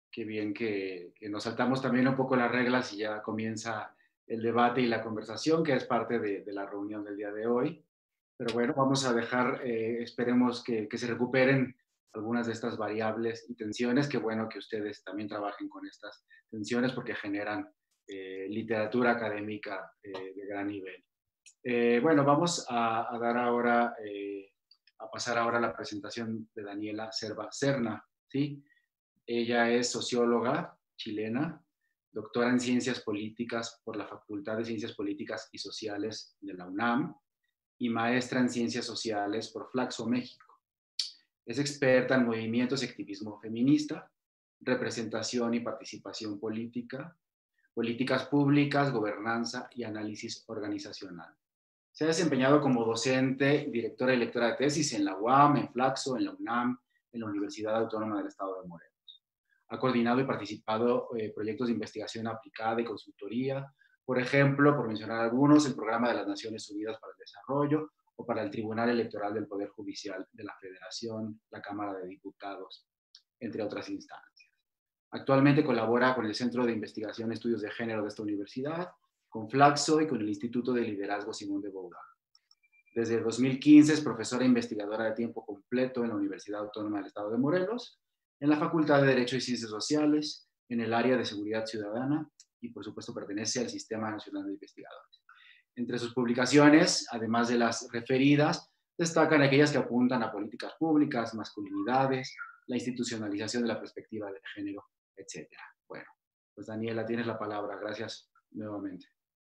Qué bien que nos saltamos también un poco las reglas y ya comienza el debate y la conversación, que es parte de la reunión del día de hoy. Pero bueno, vamos a dejar, esperemos que se recuperen algunas de estas variables y tensiones. Qué bueno que ustedes también trabajen con estas tensiones porque generan literatura académica de gran nivel. Bueno, vamos a dar ahora, a pasar ahora a la presentación de Daniela Cerva Serna, ¿sí? Ella es socióloga chilena, doctora en Ciencias Políticas por la Facultad de Ciencias Políticas y Sociales de la UNAM y maestra en Ciencias Sociales por Flaxo, México. Es experta en movimientos y activismo feminista, representación y participación política, políticas públicas, gobernanza y análisis organizacional. Se ha desempeñado como docente y directora y lectora de tesis en la UAM, en Flaxo, en la UNAM, en la Universidad Autónoma del Estado de Morelos. Ha coordinado y participado en proyectos de investigación aplicada y consultoría, por ejemplo, por mencionar algunos, el Programa de las Naciones Unidas para el Desarrollo o para el Tribunal Electoral del Poder Judicial de la Federación, la Cámara de Diputados, entre otras instancias. Actualmente colabora con el Centro de Investigación y Estudios de Género de esta universidad, con Flaxo y con el Instituto de Liderazgo Simón de Beauvoir. Desde 2015 es profesora e investigadora de tiempo completo en la Universidad Autónoma del Estado de Morelos, en la Facultad de Derecho y Ciencias Sociales, en el área de Seguridad Ciudadana y, por supuesto, pertenece al Sistema Nacional de Investigadores. Entre sus publicaciones, además de las referidas, destacan aquellas que apuntan a políticas públicas, masculinidades, la institucionalización de la perspectiva de género, etc. Bueno, pues Daniela, tienes la palabra. Gracias nuevamente.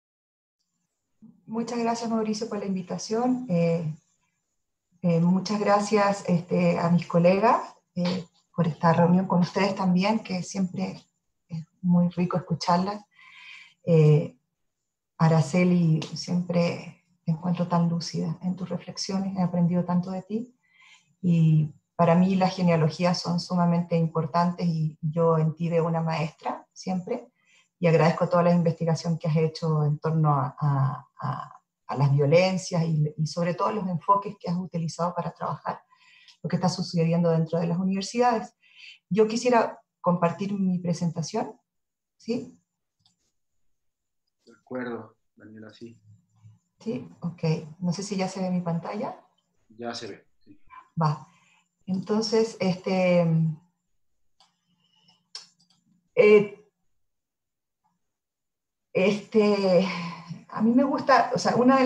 Muchas gracias, Mauricio, por la invitación. Muchas gracias a mis colegas por esta reunión con ustedes también, que siempre es muy rico escucharlas. Araceli, siempre te encuentro tan lúcida en tus reflexiones, he aprendido tanto de ti, y para mí las genealogías son sumamente importantes y yo en ti veo una maestra siempre, y agradezco toda la investigación que has hecho en torno a las violencias y sobre todo los enfoques que has utilizado para trabajar lo que está sucediendo dentro de las universidades. Yo quisiera compartir mi presentación, ¿sí? De acuerdo, Daniela, sí. Sí, ok. No sé si ya se ve mi pantalla. Ya se ve, sí. Va. Entonces, a mí me gusta, o sea, una de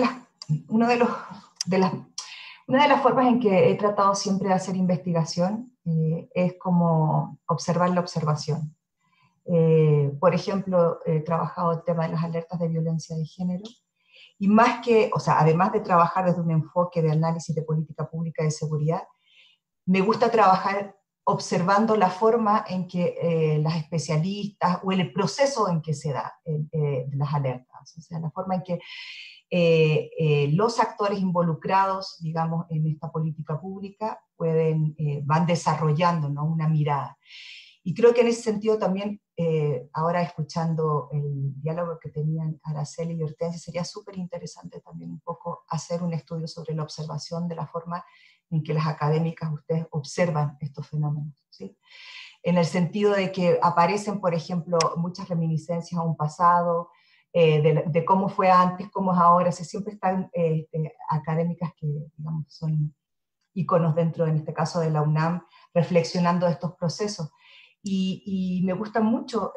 las formas en que he tratado siempre de hacer investigación es como observar la observación. Por ejemplo, he trabajado el tema de las alertas de violencia de género, y más que, o sea, además de trabajar desde un enfoque de análisis de política pública de seguridad, me gusta trabajar observando la forma en que las especialistas, o el proceso en que se da las alertas, o sea, la forma en que los actores involucrados, digamos, en esta política pública van desarrollando, ¿no?, una mirada. Y creo que en ese sentido también, ahora escuchando el diálogo que tenían Araceli y Hortensia, sería súper interesante también un poco hacer un estudio sobre la observación de la forma en que las académicas ustedes observan estos fenómenos, ¿sí? En el sentido de que aparecen, por ejemplo, muchas reminiscencias a un pasado, de cómo fue antes, cómo es ahora. Siempre están académicas que, digamos, son íconos dentro, en este caso, de la UNAM, reflexionando de estos procesos. Y me gusta mucho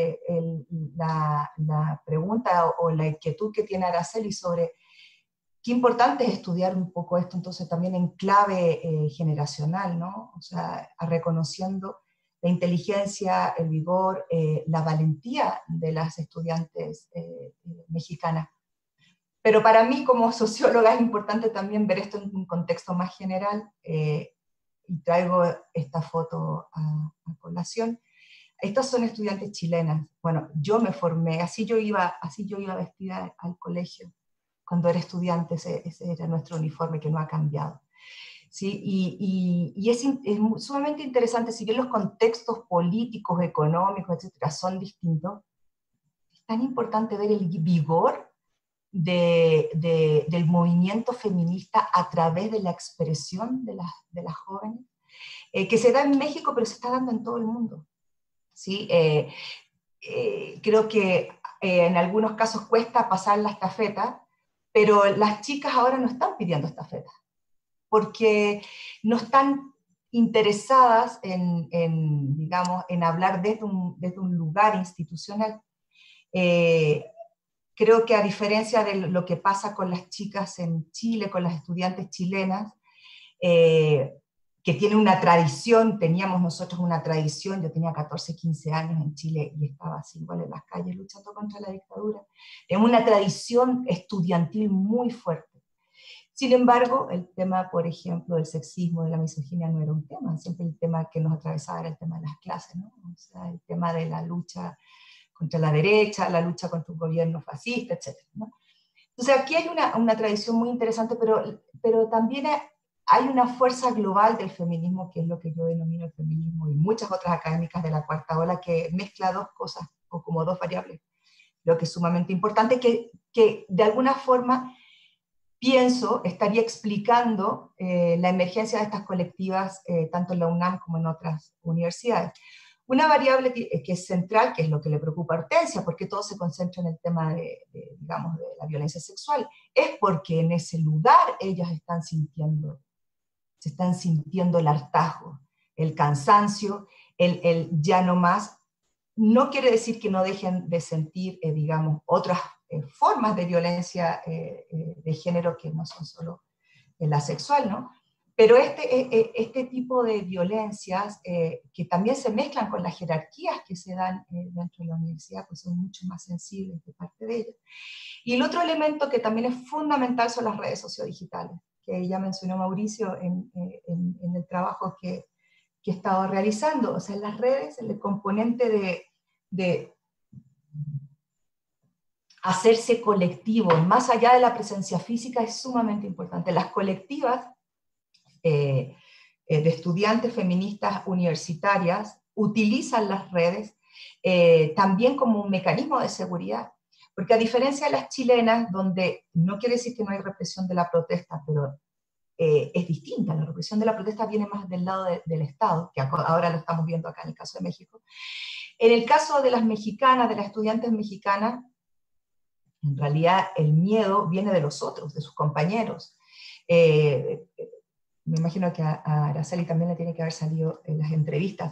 la pregunta o la inquietud que tiene Araceli sobre qué importante es estudiar un poco esto, entonces también en clave generacional, ¿no? O sea, reconociendo la inteligencia, el vigor, la valentía de las estudiantes mexicanas. Pero para mí como socióloga es importante también ver esto en un contexto más general, y traigo esta foto a colación. Estas son estudiantes chilenas. Bueno, yo me formé, así yo iba vestida al colegio cuando era estudiante. Ese era nuestro uniforme, que no ha cambiado. ¿Sí? Y es sumamente interesante, si bien los contextos políticos, económicos, etcétera, son distintos, es tan importante ver el vigor del movimiento feminista a través de la expresión de las jóvenes, que se da en México, pero se está dando en todo el mundo. ¿sí? Creo que en algunos casos cuesta pasar la estafeta, pero las chicas ahora no están pidiendo estafeta, porque no están interesadas digamos, en hablar desde un lugar institucional. Creo que a diferencia de lo que pasa con las chicas en Chile, con las estudiantes chilenas, que tiene una tradición, teníamos nosotros una tradición, yo tenía 14, 15 años en Chile y estaba así igual en las calles luchando contra la dictadura, tenemos una tradición estudiantil muy fuerte. Sin embargo, el tema, por ejemplo, del sexismo, de la misoginia no era un tema, siempre el tema que nos atravesaba era el tema de las clases, ¿no? O sea, el tema de la lucha contra la derecha, la lucha contra un gobierno fascista, etc., ¿no? Entonces aquí hay una tradición muy interesante, pero también hay una fuerza global del feminismo, que es lo que yo denomino el feminismo, y muchas otras académicas de la cuarta ola, que mezcla dos cosas, o como dos variables. Creo que es sumamente importante, que de alguna forma, pienso, estaría explicando la emergencia de estas colectivas, tanto en la UNAM como en otras universidades. Una variable que es central, que es lo que le preocupa a Hortensia, porque todo se concentra en el tema digamos, de la violencia sexual, es porque en ese lugar ellas se están sintiendo el hartazgo, el cansancio, el ya no más. No quiere decir que no dejen de sentir, digamos, otras formas de violencia de género que no son solo la sexual, ¿no? Pero este tipo de violencias que también se mezclan con las jerarquías que se dan dentro de la universidad, pues son mucho más sensibles de parte de ellas. Y el otro elemento que también es fundamental son las redes sociodigitales, que ya mencionó Mauricio en el trabajo que he estado realizando. O sea, en las redes, el componente de hacerse colectivo, más allá de la presencia física, es sumamente importante. Las colectivas de estudiantes feministas universitarias utilizan las redes también como un mecanismo de seguridad, porque a diferencia de las chilenas, donde no quiere decir que no hay represión de la protesta, pero es distinta, la represión de la protesta viene más del lado del Estado, que ahora lo estamos viendo acá en el caso de México. En el caso de las mexicanas, de las estudiantes mexicanas, en realidad el miedo viene de los otros, de sus compañeros. Me imagino que a Araceli también le tiene que haber salido en las entrevistas,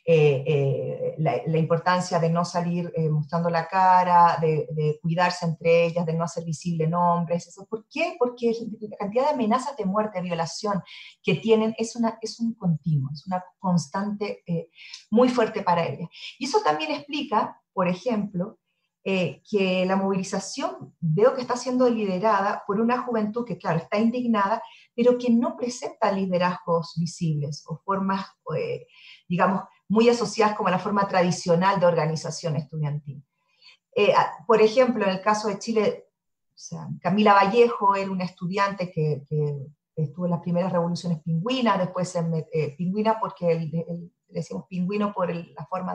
la importancia de no salir mostrando la cara, de cuidarse entre ellas, de no hacer visible nombres. Eso. ¿Por qué? Porque la cantidad de amenazas de muerte, de violación que tienen es un continuo, es una constante muy fuerte para ellas. Y eso también explica, por ejemplo, que la movilización veo que está siendo liderada por una juventud que, claro, está indignada, pero que no presenta liderazgos visibles o formas, digamos, muy asociadas como la forma tradicional de organización estudiantil. Por ejemplo, en el caso de Chile, o sea, Camila Vallejo era una estudiante que estuvo en las primeras revoluciones pingüinas, después pingüina porque le decimos pingüino por la forma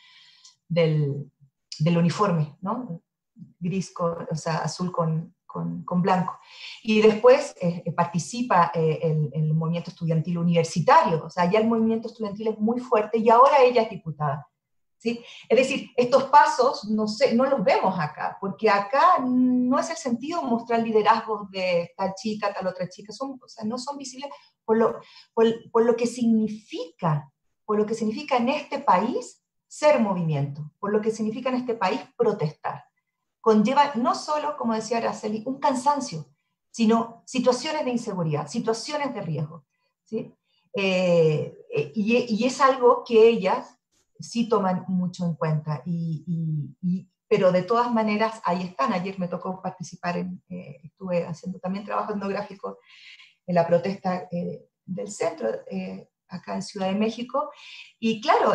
del uniforme, ¿no? Gris, o sea, azul con blanco. Y después participa en el movimiento estudiantil universitario, o sea, ya el movimiento estudiantil es muy fuerte y ahora ella es diputada. ¿Sí? Es decir, estos pasos no los vemos acá, porque acá no es el sentido mostrar liderazgos de tal chica, tal otra chica, o sea, no son visibles por lo que significa en este país ser movimiento, por lo que significa en este país protestar. Conlleva no solo, como decía Araceli, un cansancio, sino situaciones de inseguridad, situaciones de riesgo, ¿sí? Y es algo que ellas sí toman mucho en cuenta, pero de todas maneras ahí están. Ayer me tocó participar, estuve haciendo también trabajo etnográfico en la protesta del centro, acá en Ciudad de México, y claro,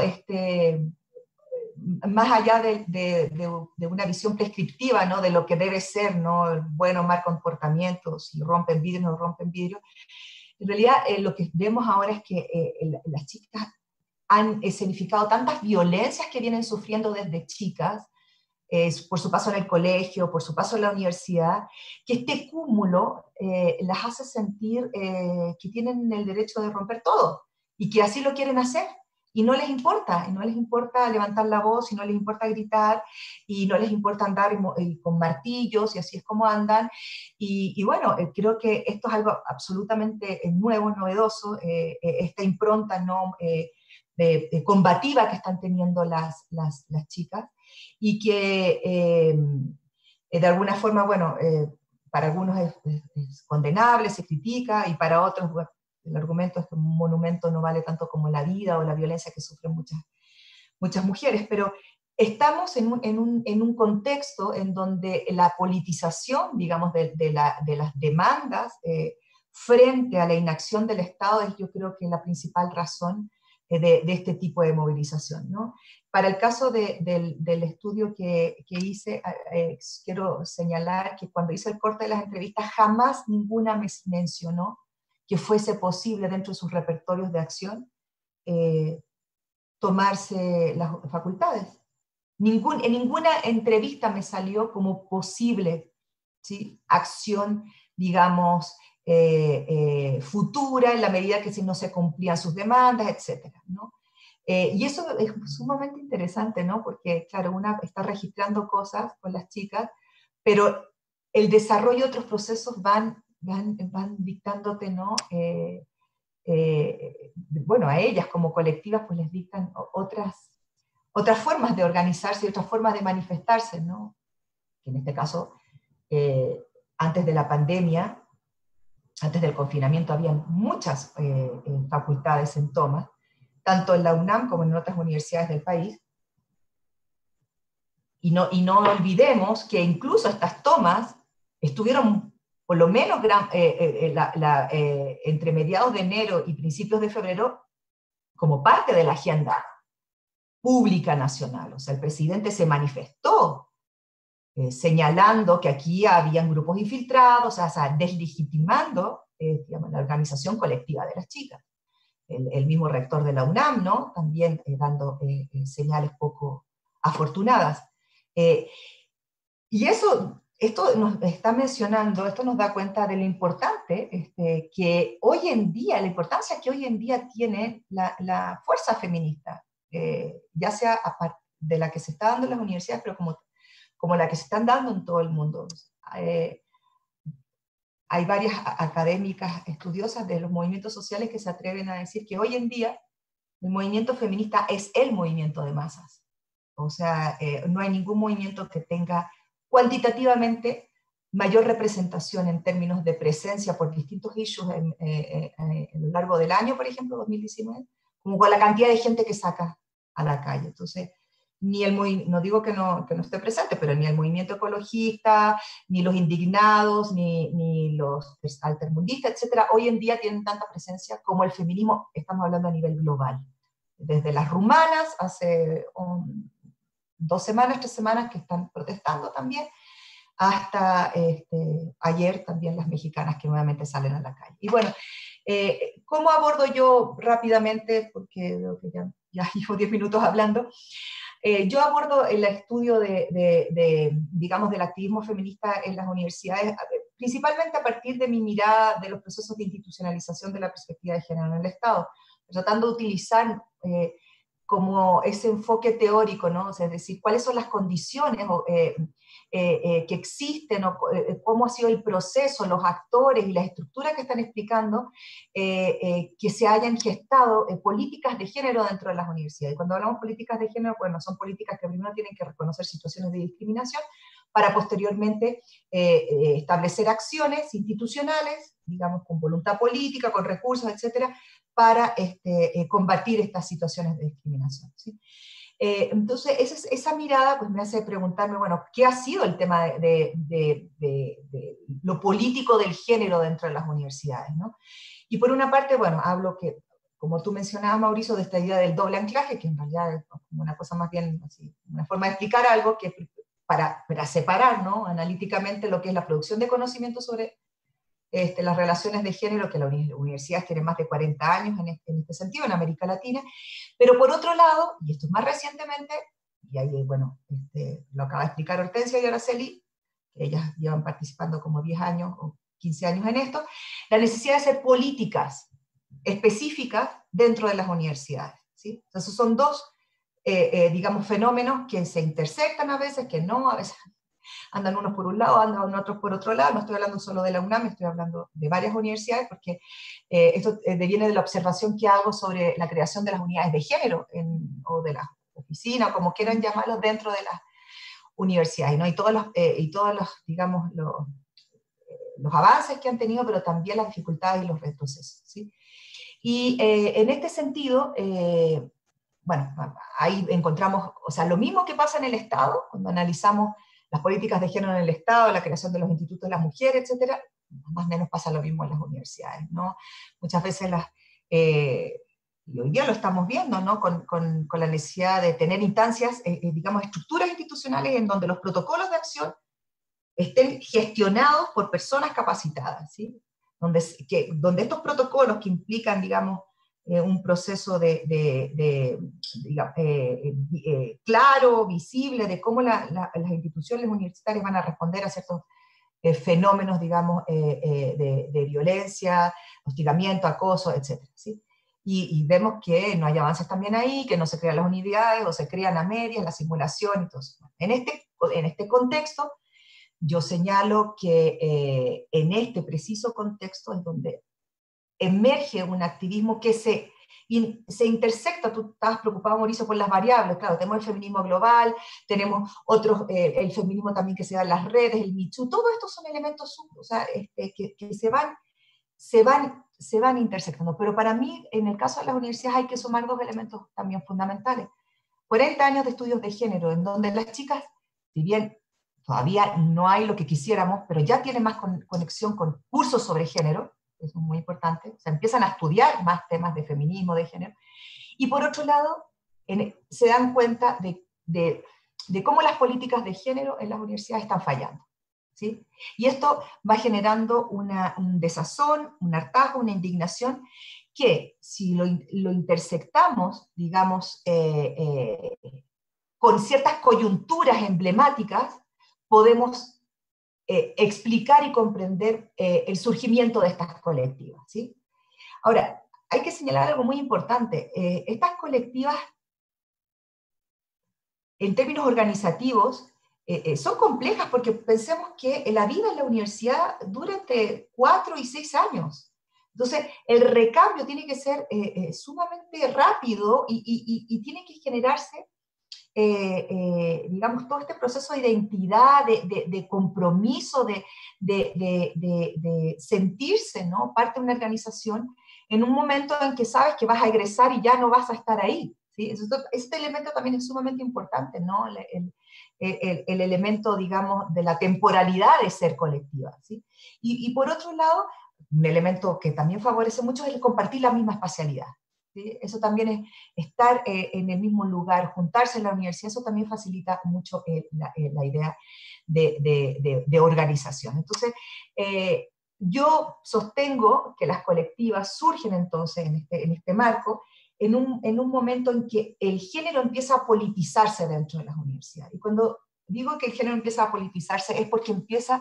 más allá de una visión prescriptiva, ¿no? De lo que debe ser, ¿no? El buen o mal comportamiento, si rompen vidrio o no rompen vidrio, en realidad lo que vemos ahora es que las chicas han escenificado tantas violencias que vienen sufriendo desde chicas, por su paso en el colegio, por su paso en la universidad, que este cúmulo las hace sentir que tienen el derecho de romper todo, y que así lo quieren hacer. y no les importa levantar la voz, y no les importa gritar, y no les importa andar con martillos, y así es como andan. Y bueno, creo que esto es algo absolutamente nuevo, novedoso, esta impronta no combativa que están teniendo las chicas, y que de alguna forma, bueno, para algunos es condenable, se critica, y para otros, bueno, el argumento es que un monumento no vale tanto como la vida o la violencia que sufren muchas mujeres, pero estamos en un contexto en donde la politización, digamos, de las demandas frente a la inacción del Estado es, yo creo, que la principal razón de este tipo de movilización, ¿no? Para el caso del estudio que hice, quiero señalar que cuando hice el corte de las entrevistas, jamás ninguna me mencionó que fuese posible dentro de sus repertorios de acción tomarse las facultades. En ninguna entrevista me salió como posible, ¿sí?, acción, digamos, futura, en la medida que si no se cumplían sus demandas, etcétera, ¿no? Y eso es sumamente interesante, ¿no? Porque, claro, una está registrando cosas con las chicas, pero el desarrollo de otros procesos van dictándote, ¿no? Bueno, a ellas como colectivas pues les dictan otras formas de organizarse y otras formas de manifestarse, ¿no? Que en este caso, antes de la pandemia, antes del confinamiento, había muchas facultades en toma, tanto en la UNAM como en otras universidades del país. Y no olvidemos que incluso estas tomas estuvieron por lo menos entre mediados de enero y principios de febrero como parte de la agenda pública nacional. O sea, el presidente se manifestó señalando que aquí habían grupos infiltrados, o sea, deslegitimando digamos, la organización colectiva de las chicas. El mismo rector de la UNAM, ¿no? También dando señales poco afortunadas. Y esto nos está mencionando, esto nos da cuenta de lo importante que hoy en día, la importancia que hoy en día tiene la fuerza feminista, ya sea de la que se está dando en las universidades, pero como la que se están dando en todo el mundo. Hay varias académicas estudiosas de los movimientos sociales que se atreven a decir que hoy en día el movimiento feminista es el movimiento de masas. O sea, no hay ningún movimiento que tenga cuantitativamente mayor representación en términos de presencia por distintos issues a lo largo del año, por ejemplo, 2019, como con la cantidad de gente que saca a la calle. Entonces, no digo que no esté presente, pero ni el movimiento ecologista, ni los indignados, ni los altermundistas, etcétera, hoy en día tienen tanta presencia como el feminismo, estamos hablando a nivel global. Desde las rumanas, hace 2 semanas, 3 semanas que están protestando también, hasta ayer también las mexicanas que nuevamente salen a la calle. Y bueno, ¿cómo abordo yo rápidamente? Porque veo que ya llevo 10 minutos hablando. Yo abordo el estudio digamos, del activismo feminista en las universidades, principalmente a partir de mi mirada de los procesos de institucionalización de la perspectiva de género en el Estado, tratando de utilizar como ese enfoque teórico, ¿no? O sea, es decir, cuáles son las condiciones que existen, o cómo ha sido el proceso, los actores y las estructuras que están explicando que se hayan gestado políticas de género dentro de las universidades. Y cuando hablamos de políticas de género, bueno, son políticas que primero tienen que reconocer situaciones de discriminación para posteriormente establecer acciones institucionales, digamos, con voluntad política, con recursos, etcétera, para combatir estas situaciones de discriminación, ¿sí? Entonces, esa mirada pues, me hace preguntarme, bueno, ¿qué ha sido el tema de lo político del género dentro de las universidades, ¿no? Y por una parte, bueno, hablo que, como tú mencionabas, Mauricio, de esta idea del doble anclaje, que en realidad es como una cosa más bien, así, una forma de explicar algo que para separar, ¿no?, analíticamente lo que es la producción de conocimiento sobre las relaciones de género, que las universidades tienen más de 40 años en este sentido, en América Latina, pero por otro lado, y esto es más recientemente, y ahí, bueno, lo acaba de explicar Hortensia y Araceli, que ellas llevan participando como 10 años o 15 años en esto, la necesidad de hacer políticas específicas dentro de las universidades, ¿sí? Entonces son dos, digamos, fenómenos que se intersectan a veces andan unos por un lado, andan otros por otro lado. No estoy hablando solo de la UNAM, estoy hablando de varias universidades, porque esto deviene de la observación que hago sobre la creación de las unidades de género, o de las oficinas, o como quieran llamarlos, dentro de las universidades, ¿no? Y todos los, digamos, los avances que han tenido, pero también las dificultades y los retrocesos, ¿sí? Y en este sentido, bueno, ahí encontramos, o sea, lo mismo que pasa en el Estado, cuando analizamos las políticas de género en el Estado, la creación de los institutos de las mujeres, etcétera, más o menos pasa lo mismo en las universidades, ¿no? Muchas veces y hoy día lo estamos viendo, ¿no? Con la necesidad de tener instancias, digamos, estructuras institucionales en donde los protocolos de acción estén gestionados por personas capacitadas, ¿sí? Donde estos protocolos que implican, digamos, un proceso digamos, claro, visible, de cómo las instituciones universitarias van a responder a ciertos fenómenos, digamos, de violencia, hostigamiento, acoso, etcétera, ¿sí? Y vemos que no hay avances también ahí, que no se crean las unidades, o se crean a medias, la simulación y todo eso. En este contexto, yo señalo que en este preciso contexto es donde emerge un activismo que se intersecta. Tú estabas preocupado, Mauricio, por las variables. Claro, tenemos el feminismo global, tenemos otros, el feminismo también que se da en las redes, el Me Too, todo esto son elementos, o sea, que se van intersectando. Pero para mí, en el caso de las universidades, hay que sumar dos elementos también fundamentales. 40 años de estudios de género, en donde las chicas, si bien todavía no hay lo que quisiéramos, pero ya tienen más conexión con cursos sobre género, eso es muy importante, o sea, empiezan a estudiar más temas de feminismo, de género, y por otro lado, se dan cuenta de cómo las políticas de género en las universidades están fallando, ¿sí? Y esto va generando un desazón, un hartazgo, una indignación, que si lo intersectamos, digamos, con ciertas coyunturas emblemáticas, podemos explicar y comprender el surgimiento de estas colectivas, ¿sí? Ahora, hay que señalar algo muy importante. Estas colectivas, en términos organizativos, son complejas, porque pensemos que la vida en la universidad dura entre 4 y 6 años. Entonces, el recambio tiene que ser sumamente rápido y tiene que generarse, digamos, todo este proceso de identidad, de compromiso, de sentirse, ¿no?, parte de una organización en un momento en que sabes que vas a egresar y ya no vas a estar ahí, ¿sí? Este elemento también es sumamente importante, ¿no? El elemento, digamos, de la temporalidad de ser colectiva, ¿sí? Y por otro lado, un elemento que también favorece mucho es el compartir la misma espacialidad, ¿sí? Eso también es estar en el mismo lugar, juntarse en la universidad, eso también facilita mucho la idea de organización. Entonces, yo sostengo que las colectivas surgen entonces en este marco, en un momento en que el género empieza a politizarse dentro de las universidades. Y cuando digo que el género empieza a politizarse es porque empieza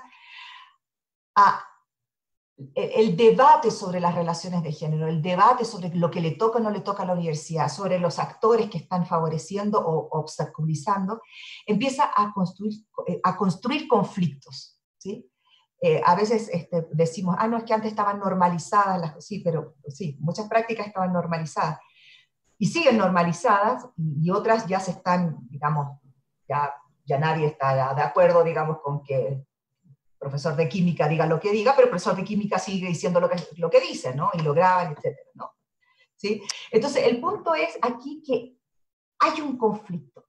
el debate sobre las relaciones de género, el debate sobre lo que le toca o no le toca a la universidad, sobre los actores que están favoreciendo o obstaculizando, empieza a construir conflictos, ¿sí? A veces decimos, no, es que antes estaban normalizadas, sí, pero sí, muchas prácticas estaban normalizadas, y siguen normalizadas, y otras ya se están, digamos, ya nadie está de acuerdo, digamos, con que profesor de química diga lo que diga, pero el profesor de química sigue diciendo lo que dice, ¿no? Y lo graban, etcétera, ¿no? ¿Sí? Entonces, el punto es aquí que hay un conflicto.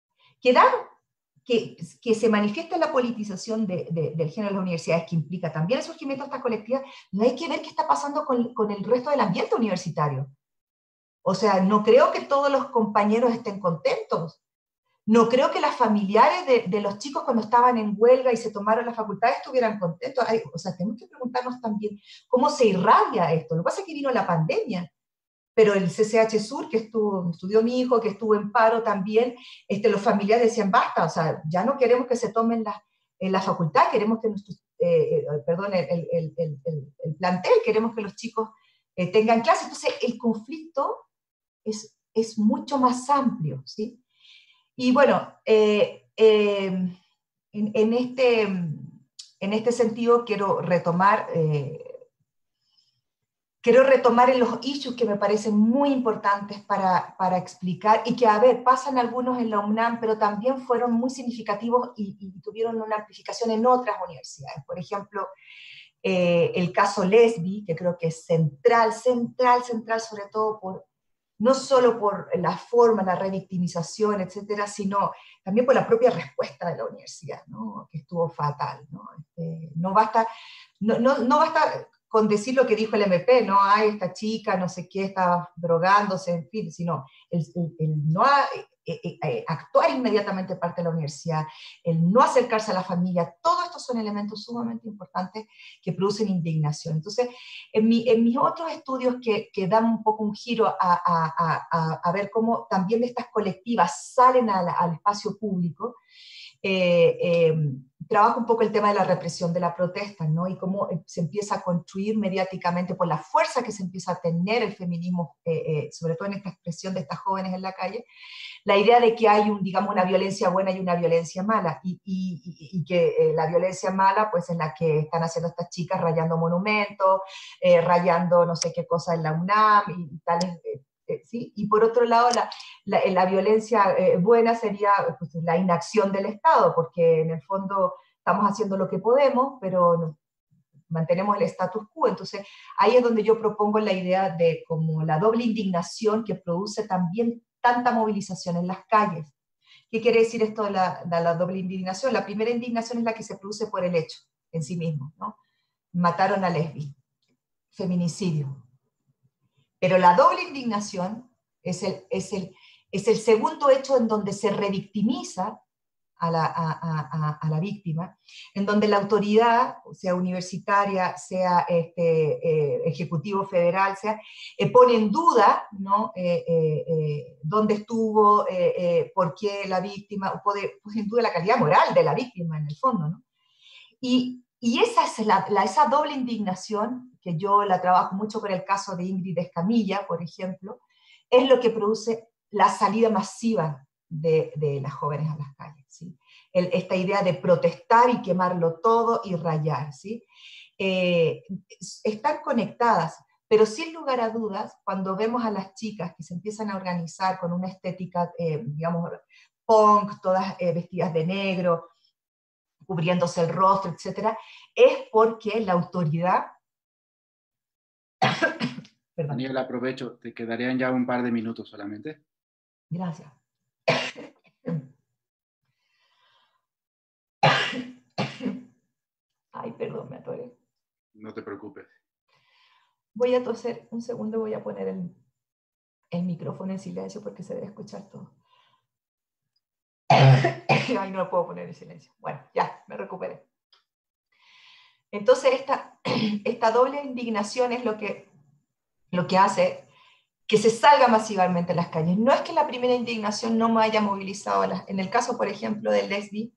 Que se manifiesta la politización del género en las universidades, que implica también el surgimiento de esta colectiva, no hay que ver qué está pasando con el resto del ambiente universitario. O sea, no creo que todos los compañeros estén contentos. No creo que las familiares de los chicos cuando estaban en huelga y se tomaron la facultad estuvieran contentos. O sea, tenemos que preguntarnos también cómo se irradia esto. Lo que pasa es que vino la pandemia, pero el CCH Sur, que estudió mi hijo, que estuvo en paro también, los familiares decían, basta, o sea, ya no queremos que se tomen en la facultad, queremos que el plantel, queremos que los chicos tengan clases. Entonces, el conflicto es es mucho más amplio, ¿sí? Y bueno, en este sentido quiero retomar en los issues que me parecen muy importantes para explicar, y que, a ver, pasan algunos en la UNAM, pero también fueron muy significativos y tuvieron una amplificación en otras universidades. Por ejemplo, el caso Lesbi, que creo que es central, sobre todo no solo por la forma, la revictimización, etcétera, sino también por la propia respuesta de la universidad, ¿no? Que estuvo fatal, ¿no? No basta con decir lo que dijo el MP, no hay esta chica, no sé qué, está drogándose, en fin, sino el no actuar inmediatamente parte de la universidad, el no acercarse a la familia, todos estos son elementos sumamente importantes que producen indignación. Entonces, en mis otros estudios que dan un poco un giro a ver cómo también estas colectivas salen al espacio público, trabajo un poco el tema de la represión de la protesta, ¿no? Y cómo se empieza a construir mediáticamente por la fuerza que se empieza a tener el feminismo, sobre todo en esta expresión de estas jóvenes en la calle, la idea de que hay digamos, una violencia buena y una violencia mala, y que la violencia mala pues es la que están haciendo estas chicas, rayando monumentos, rayando no sé qué cosa en la UNAM y tales. ¿Sí? Y por otro lado, la violencia buena sería pues, la inacción del Estado, porque en el fondo estamos haciendo lo que podemos, pero no, mantenemos el status quo. Entonces, ahí es donde yo propongo la idea de como la doble indignación que produce también tanta movilización en las calles. ¿Qué quiere decir esto de la doble indignación? La primera indignación es la que se produce por el hecho en sí mismo, ¿no? Mataron a Lesbi, feminicidio. Pero la doble indignación es el segundo hecho en donde se revictimiza a la víctima, en donde la autoridad, sea universitaria, sea ejecutivo federal, pone en duda, ¿no? Dónde estuvo, por qué la víctima, pone en duda la calidad moral de la víctima en el fondo, ¿no? Y esa es esa doble indignación, que yo la trabajo mucho con el caso de Ingrid Escamilla, por ejemplo, es lo que produce la salida masiva de las jóvenes a las calles, ¿sí? Esta idea de protestar y quemarlo todo y rayar, ¿sí? Están conectadas, pero sin lugar a dudas, cuando vemos a las chicas que se empiezan a organizar con una estética, digamos, punk, todas vestidas de negro, cubriéndose el rostro, etcétera, es porque la autoridad... Daniel, aprovecho, te quedarían ya un par de minutos solamente. Gracias. Ay, perdón, me atoré. No te preocupes. Voy a toser un segundo, voy a poner el micrófono en silencio porque se debe escuchar todo. Ay, no lo puedo poner en silencio. Bueno, ya, me recuperé. Entonces, esta doble indignación es lo que hace que se salga masivamente a las calles. No es que la primera indignación no me haya movilizado. En el caso, por ejemplo, del Lesbi,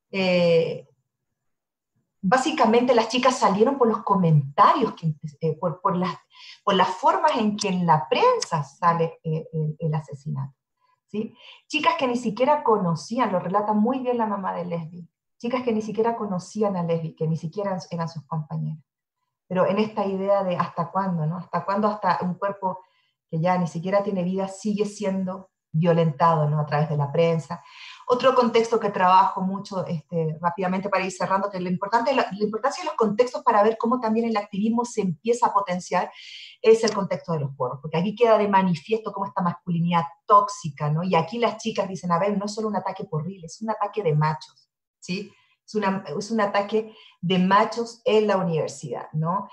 básicamente las chicas salieron por los comentarios, por las formas en que en la prensa sale el asesinato, ¿sí? Chicas que ni siquiera conocían, lo relata muy bien la mamá de Lesbi, chicas que ni siquiera conocían a Lesbi, que ni siquiera eran sus compañeras. Pero en esta idea de hasta cuándo, ¿no? Hasta cuándo hasta un cuerpo que ya ni siquiera tiene vida sigue siendo violentado, ¿no? A través de la prensa. Otro contexto que trabajo mucho, rápidamente para ir cerrando, que la importancia de los contextos para ver cómo también el activismo se empieza a potenciar, es el contexto de los porros, porque aquí queda de manifiesto cómo esta masculinidad tóxica, ¿no? Y aquí las chicas dicen, a ver, no es solo un ataque porril, es un ataque de machos, ¿sí? Es un ataque de machos en la universidad, ¿no?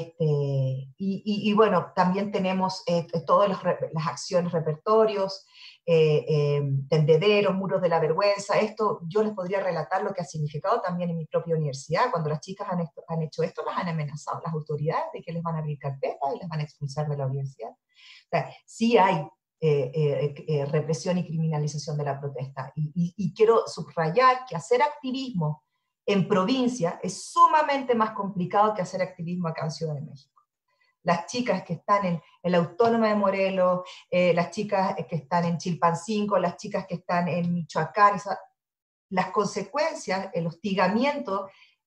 Y bueno, también tenemos todas las acciones, repertorios, tendederos, muros de la vergüenza. Esto yo les podría relatar lo que ha significado también en mi propia universidad. Cuando las chicas han hecho esto, las han amenazado las autoridades de que les van a abrir carpetas y les van a expulsar de la universidad. O sea, sí hay represión y criminalización de la protesta. Y quiero subrayar que hacer activismo en provincia es sumamente más complicado que hacer activismo acá en Ciudad de México. las chicas que están en la Autónoma de Morelos, las chicas que están en Chilpancingo, las chicas que están en Michoacán, las consecuencias, el hostigamiento,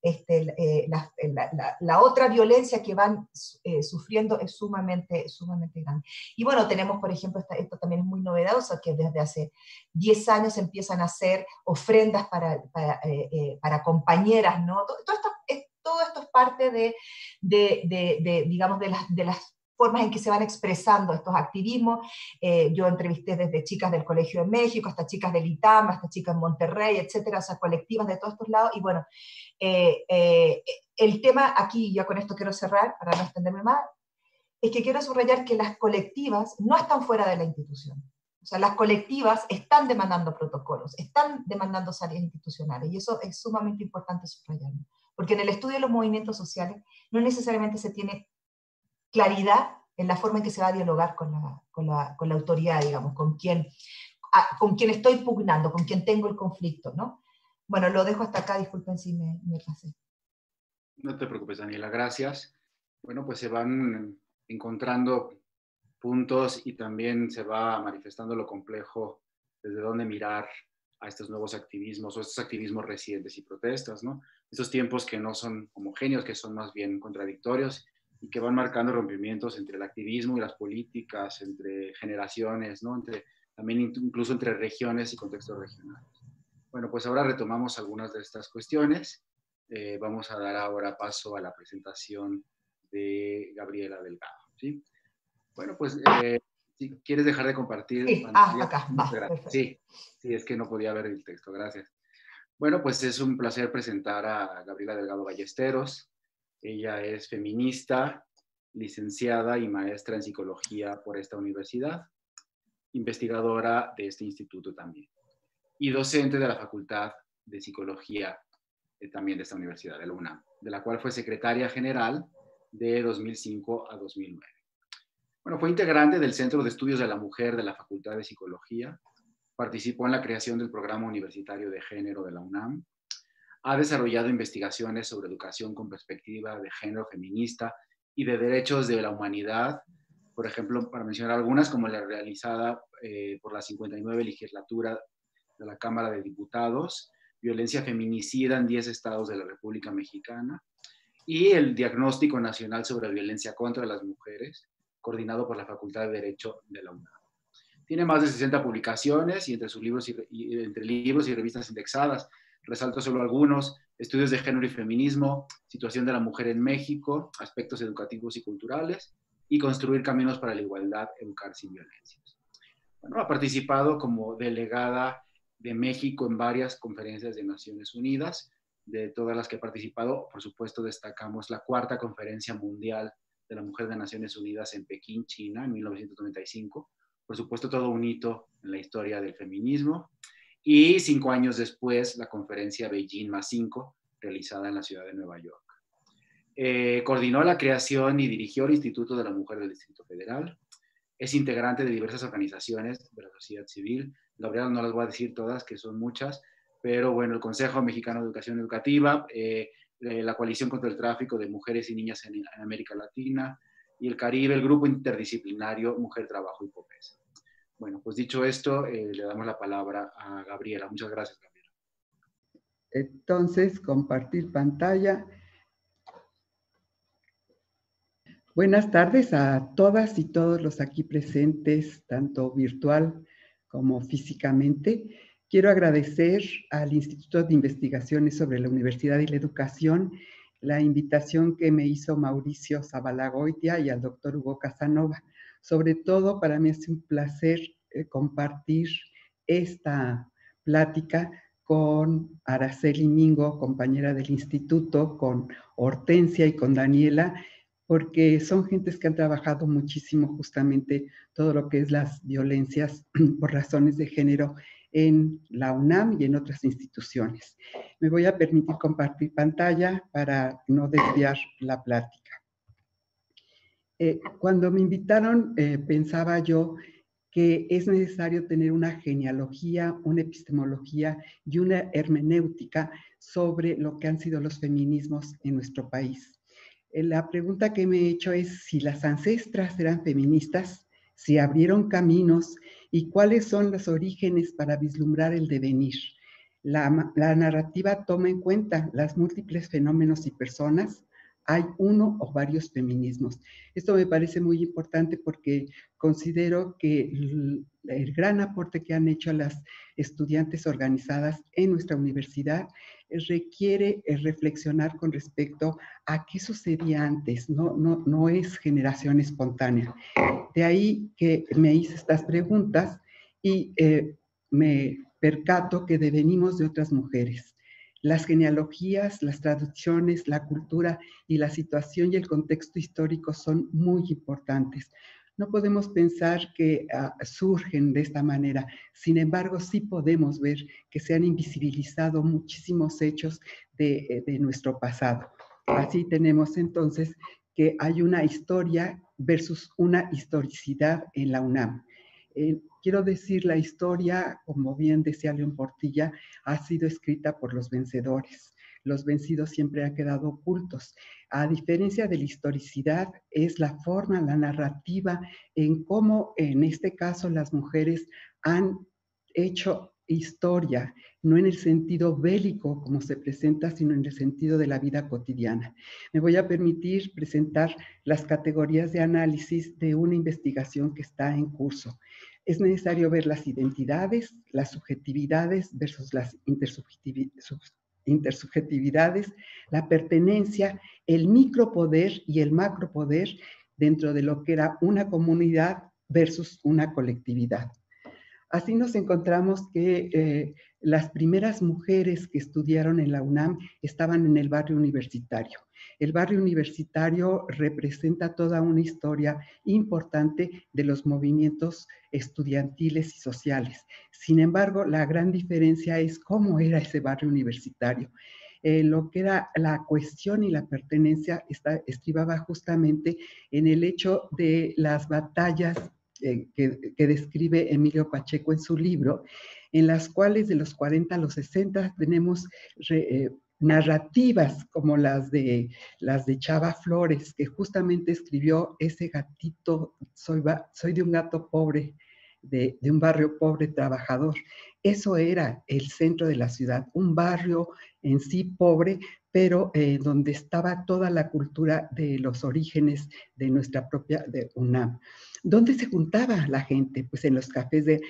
la otra violencia que van sufriendo es sumamente grande. Y bueno, tenemos, por ejemplo, esto también es muy novedoso, que desde hace 10 años empiezan a hacer ofrendas para compañeras, ¿no? Todo esto es parte digamos, de las formas en que se van expresando estos activismos. Yo entrevisté desde chicas del Colegio de México, hasta chicas del ITAM, hasta chicas en Monterrey, etcétera, o sea, colectivas de todos estos lados, y bueno, el tema aquí, ya con esto quiero cerrar, para no extenderme más, es que quiero subrayar que las colectivas no están fuera de la institución. O sea, las colectivas están demandando protocolos, están demandando salidas institucionales, y eso es sumamente importante subrayarlo. Porque en el estudio de los movimientos sociales no necesariamente se tiene claridad en la forma en que se va a dialogar con la autoridad, digamos, con quien estoy pugnando, con quien tengo el conflicto, ¿no? Bueno, lo dejo hasta acá, disculpen si me pasé. No te preocupes, Daniela, gracias. Bueno, pues se van encontrando puntos y también se va manifestando lo complejo desde dónde mirar a estos nuevos activismos o estos activismos recientes y protestas, ¿no? Estos tiempos que no son homogéneos, que son más bien contradictorios y que van marcando rompimientos entre el activismo y las políticas, entre generaciones, ¿no? También incluso entre regiones y contextos regionales. Bueno, pues ahora retomamos algunas de estas cuestiones. Vamos a dar ahora paso a la presentación de Gabriela Delgado, ¿sí? Bueno, pues si quieres dejar de compartir. Sí, acá, va. Sí, es que no podía ver el texto, gracias. Bueno, pues es un placer presentar a Gabriela Delgado Ballesteros. Ella es feminista, licenciada y maestra en psicología por esta universidad, investigadora de este instituto también, y docente de la Facultad de Psicología también de esta universidad, de la UNAM, de la cual fue secretaria general de 2005 a 2009. Bueno, fue integrante del Centro de Estudios de la Mujer de la Facultad de Psicología, participó en la creación del Programa Universitario de Género de la UNAM, ha desarrollado investigaciones sobre educación con perspectiva de género feminista y de derechos de la humanidad, por ejemplo, para mencionar algunas, como la realizada por la 59 legislatura de la Cámara de Diputados, violencia feminicida en 10 estados de la República Mexicana, y el Diagnóstico Nacional sobre Violencia contra las Mujeres, coordinado por la Facultad de Derecho de la UNAM. Tiene más de 60 publicaciones y entre sus libros entre libros y revistas indexadas, resalto solo algunos: Estudios de Género y Feminismo, Situación de la Mujer en México, Aspectos Educativos y Culturales, y Construir Caminos para la Igualdad, Educar sin Violencias. Bueno, ha participado como delegada de México en varias conferencias de Naciones Unidas. De todas las que ha participado, por supuesto, destacamos la 4ª Conferencia Mundial de la Mujer de Naciones Unidas en Pekín, China, en 1995. Por supuesto, todo un hito en la historia del feminismo. Y 5 años después, la conferencia Beijing +5, realizada en la ciudad de Nueva York. Coordinó la creación y dirigió el Instituto de la Mujer del Distrito Federal. Es integrante de diversas organizaciones de la sociedad civil. Gabriela, no las voy a decir todas, que son muchas, pero bueno, el Consejo Mexicano de Educación Educativa, la Coalición contra el Tráfico de Mujeres y Niñas en América Latina y el Caribe, el Grupo Interdisciplinario Mujer, Trabajo y Pobreza. Bueno, pues dicho esto, le damos la palabra a Gabriela. Muchas gracias, Gabriela. Entonces, compartir pantalla. Buenas tardes a todas y todos los aquí presentes, tanto virtual como físicamente. Quiero agradecer al Instituto de Investigaciones sobre la Universidad y la Educación la invitación que me hizo Mauricio Zabalagoitia y al doctor Hugo Casanova. Sobre todo, para mí es un placer compartir esta plática con Araceli Mingo, compañera del instituto, con Hortensia y con Daniela, porque son gentes que han trabajado muchísimo justamente todo lo que es las violencias por razones de género en la UNAM y en otras instituciones. Me voy a permitir compartir pantalla para no desviar la plática. Cuando me invitaron, pensaba yo que es necesario tener una genealogía, una epistemología y una hermenéutica sobre lo que han sido los feminismos en nuestro país. La pregunta que me he hecho es si las ancestras eran feministas, si abrieron caminos y cuáles son los orígenes para vislumbrar el devenir. La narrativa toma en cuenta los múltiples fenómenos y personas. Hay uno o varios feminismos. Esto me parece muy importante porque considero que el gran aporte que han hecho las estudiantes organizadas en nuestra universidad requiere reflexionar con respecto a qué sucedía antes, no es generación espontánea. De ahí que me hice estas preguntas y me percato que devenimos de otras mujeres. Las genealogías, las traducciones, la cultura y la situación y el contexto histórico son muy importantes. No podemos pensar que surgen de esta manera. Sin embargo, sí podemos ver que se han invisibilizado muchísimos hechos de nuestro pasado. Así tenemos entonces que hay una historia versus una historicidad en la UNAM. Quiero decir, la historia, como bien decía León Portilla, ha sido escrita por los vencedores. Los vencidos siempre han quedado ocultos. A diferencia de la historicidad, es la forma, la narrativa, en cómo, en este caso, las mujeres han hecho historia, no en el sentido bélico como se presenta, sino en el sentido de la vida cotidiana. Me voy a permitir presentar las categorías de análisis de una investigación que está en curso. Es necesario ver las identidades, las subjetividades versus las intersubjetividades, la pertenencia, el micropoder y el macropoder dentro de lo que era una comunidad versus una colectividad. Así nos encontramos que las primeras mujeres que estudiaron en la UNAM estaban en el barrio universitario. El barrio universitario representa toda una historia importante de los movimientos estudiantiles y sociales. Sin embargo, la gran diferencia es cómo era ese barrio universitario. Lo que era la cuestión y la pertenencia estribaba justamente en el hecho de las batallas que describe Emilio Pacheco en su libro, en las cuales de los 40 a los 60 tenemos narrativas como las de Chava Flores, que justamente escribió ese gatito, soy de un gato pobre, de un barrio pobre trabajador. Eso era el centro de la ciudad, un barrio en sí pobre, pero donde estaba toda la cultura de los orígenes de nuestra propia de UNAM. ¿Dónde se juntaba la gente? Pues en los cafés de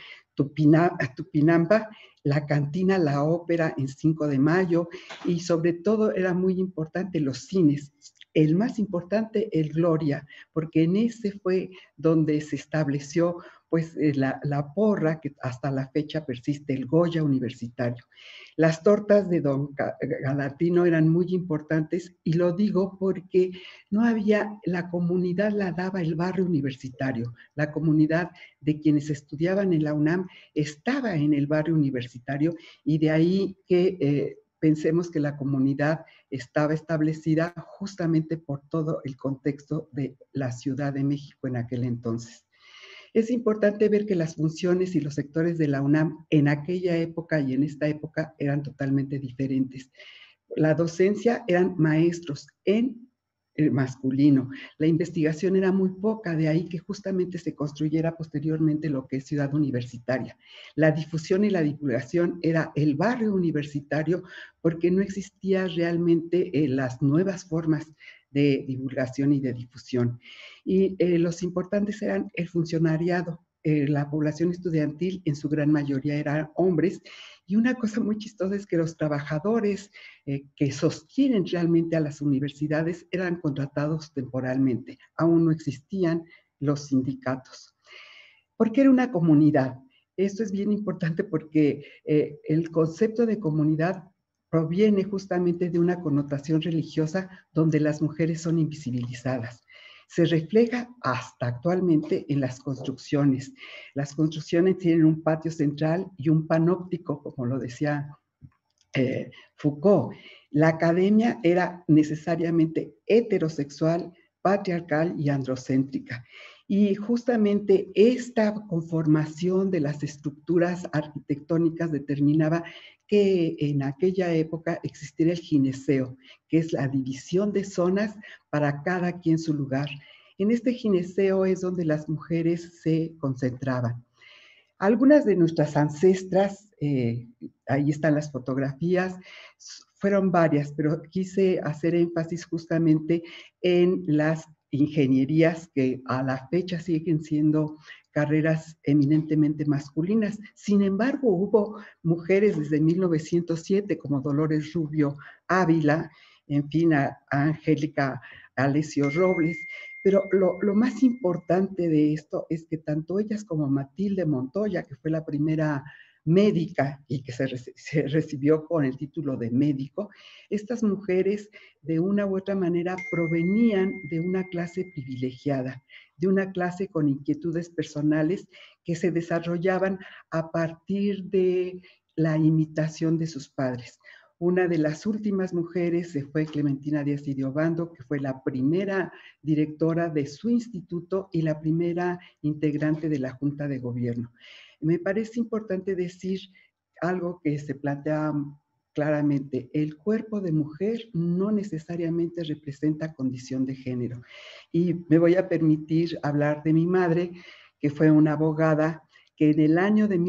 Tupinamba, la cantina, la ópera en 5 de Mayo y sobre todo era muy importante los cines. El más importante, el Gloria, porque en ese fue donde se estableció pues la porra que hasta la fecha persiste, el Goya universitario. Las tortas de Don Galatino eran muy importantes y lo digo porque no había, la comunidad la daba el barrio universitario, la comunidad de quienes estudiaban en la UNAM estaba en el barrio universitario y de ahí que pensemos que la comunidad estaba establecida justamente por todo el contexto de la Ciudad de México en aquel entonces. Es importante ver que las funciones y los sectores de la UNAM en aquella época y en esta época eran totalmente diferentes. La docencia eran maestros en masculino. La investigación era muy poca, de ahí que justamente se construyera posteriormente lo que es Ciudad Universitaria. La difusión y la divulgación era el barrio universitario porque no existía realmente las nuevas formas de divulgación y de difusión. Y los importantes eran el funcionariado, la población estudiantil en su gran mayoría eran hombres. Y una cosa muy chistosa es que los trabajadores que sostienen realmente a las universidades eran contratados temporalmente. Aún no existían los sindicatos. ¿Por qué era una comunidad? Esto es bien importante porque el concepto de comunidad proviene justamente de una connotación religiosa donde las mujeres son invisibilizadas. Se refleja hasta actualmente en las construcciones. Las construcciones tienen un patio central y un panóptico, como lo decía Foucault. La academia era necesariamente heterosexual, patriarcal y androcéntrica. Y justamente esta conformación de las estructuras arquitectónicas determinaba que en aquella época existiera el gineceo, que es la división de zonas para cada quien su lugar. En este gineceo es donde las mujeres se concentraban. Algunas de nuestras ancestras, ahí están las fotografías, fueron varias, pero quise hacer énfasis justamente en las ingenierías que a la fecha siguen siendo carreras eminentemente masculinas. Sin embargo, hubo mujeres desde 1907 como Dolores Rubio Ávila, en fin, a Angélica Alessio Robles. Pero lo más importante de esto es que tanto ellas como Matilde Montoya, que fue la primera médica y que se recibió con el título de médico, estas mujeres de una u otra manera provenían de una clase privilegiada, de una clase con inquietudes personales que se desarrollaban a partir de la imitación de sus padres. Una de las últimas mujeres fue Clementina Díaz y de Obando, que fue la primera directora de su instituto y la primera integrante de la Junta de Gobierno. Me parece importante decir algo que se plantea claramente: el cuerpo de mujer no necesariamente representa condición de género. Y me voy a permitir hablar de mi madre, que fue una abogada que en el año de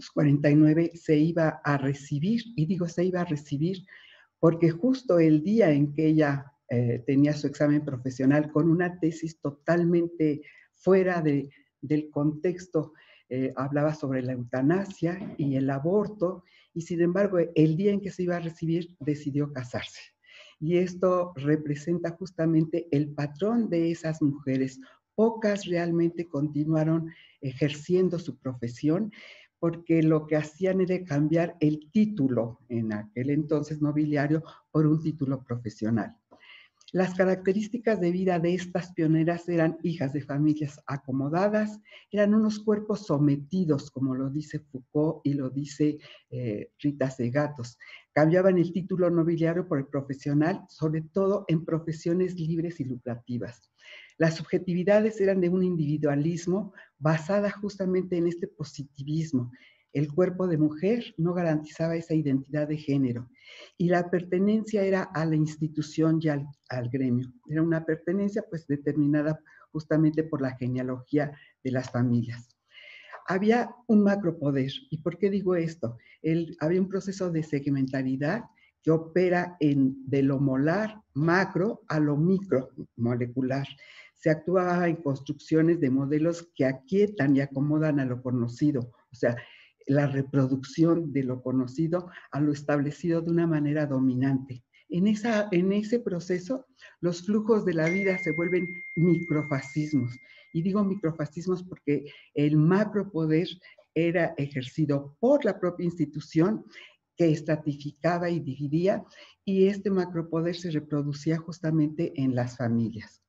1949 se iba a recibir, y digo se iba a recibir porque justo el día en que ella tenía su examen profesional con una tesis totalmente fuera del contexto, hablaba sobre la eutanasia y el aborto, y sin embargo el día en que se iba a recibir decidió casarse. Y esto representa justamente el patrón de esas mujeres. Pocas realmente continuaron ejerciendo su profesión, porque lo que hacían era cambiar el título, en aquel entonces nobiliario, por un título profesional. Las características de vida de estas pioneras eran hijas de familias acomodadas, eran unos cuerpos sometidos, como lo dice Foucault y lo dice Rita Segatos. Cambiaban el título nobiliario por el profesional, sobre todo en profesiones libres y lucrativas. Las subjetividades eran de un individualismo basada justamente en este positivismo. El cuerpo de mujer no garantizaba esa identidad de género y la pertenencia era a la institución y al gremio. Era una pertenencia pues determinada justamente por la genealogía de las familias. Había un macropoder. ¿Y por qué digo esto? Había un proceso de segmentaridad que opera de lo molar macro a lo micro molecular. Se actuaba en construcciones de modelos que aquietan y acomodan a lo conocido, o sea, la reproducción de lo conocido a lo establecido de una manera dominante. En ese proceso, los flujos de la vida se vuelven microfascismos. Y digo microfascismos porque el macropoder era ejercido por la propia institución que estratificaba y dividía, y este macropoder se reproducía justamente en las familias.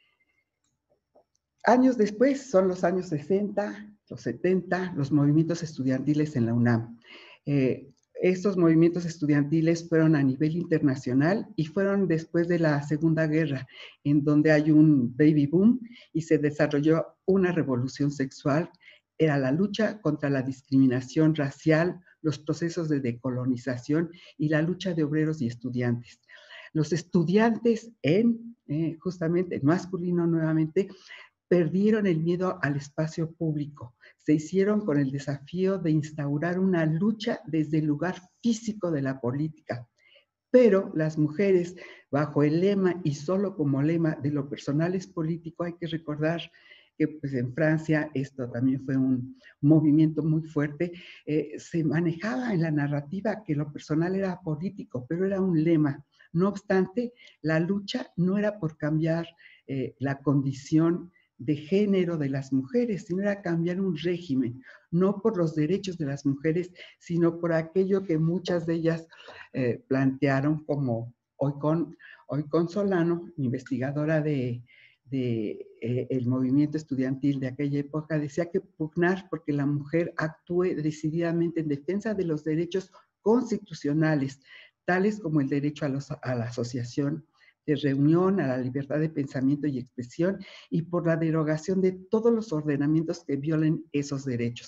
Años después, son los años 60, los 70, los movimientos estudiantiles en la UNAM. Estos movimientos estudiantiles fueron a nivel internacional y fueron después de la Segunda Guerra, en donde hay un baby boom y se desarrolló una revolución sexual. Era la lucha contra la discriminación racial, los procesos de decolonización y la lucha de obreros y estudiantes. Los estudiantes justamente en masculino nuevamente, perdieron el miedo al espacio público, se hicieron con el desafío de instaurar una lucha desde el lugar físico de la política. Pero las mujeres, bajo el lema y solo como lema de lo personal es político, hay que recordar que pues, en Francia esto también fue un movimiento muy fuerte, se manejaba en la narrativa que lo personal era político, pero era un lema. No obstante, la lucha no era por cambiar la condición de género de las mujeres, sino era cambiar un régimen, no por los derechos de las mujeres, sino por aquello que muchas de ellas plantearon, como Oikon Solano, investigadora el movimiento estudiantil de aquella época, decía que pugnar porque la mujer actúe decididamente en defensa de los derechos constitucionales, tales como el derecho a la asociación, de reunión, a la libertad de pensamiento y expresión, y por la derogación de todos los ordenamientos que violen esos derechos.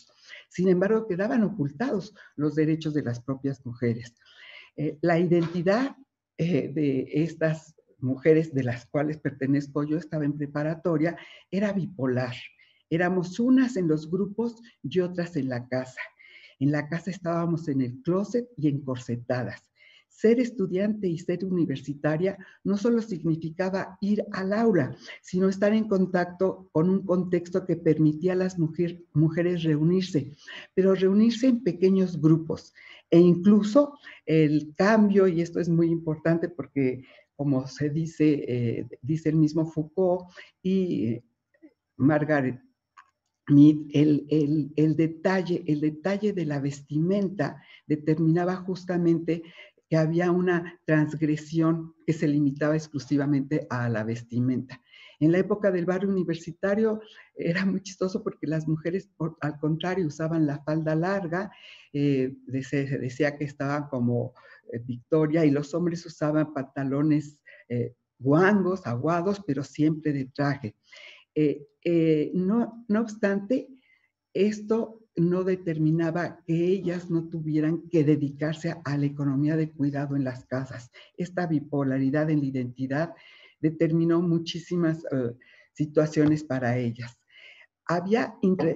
Sin embargo, quedaban ocultados los derechos de las propias mujeres. La identidad de estas mujeres de las cuales pertenezco, yo estaba en preparatoria, era bipolar. Éramos unas en los grupos y otras en la casa. En la casa estábamos en el closet y encorsetadas. Ser estudiante y ser universitaria no solo significaba ir al aula, sino estar en contacto con un contexto que permitía a las mujeres reunirse, pero reunirse en pequeños grupos. E incluso el cambio, y esto es muy importante porque como se dice, dice el mismo Foucault y Margaret Mead, el detalle de la vestimenta determinaba justamente que había una transgresión que se limitaba exclusivamente a la vestimenta. En la época del barrio universitario era muy chistoso porque las mujeres, al contrario, usaban la falda larga, se decía que estaban como Victoria, y los hombres usaban pantalones guangos, aguados, pero siempre de traje. No obstante, esto no determinaba que ellas no tuvieran que dedicarse a la economía de cuidado en las casas. Esta bipolaridad en la identidad determinó muchísimas situaciones para ellas. Había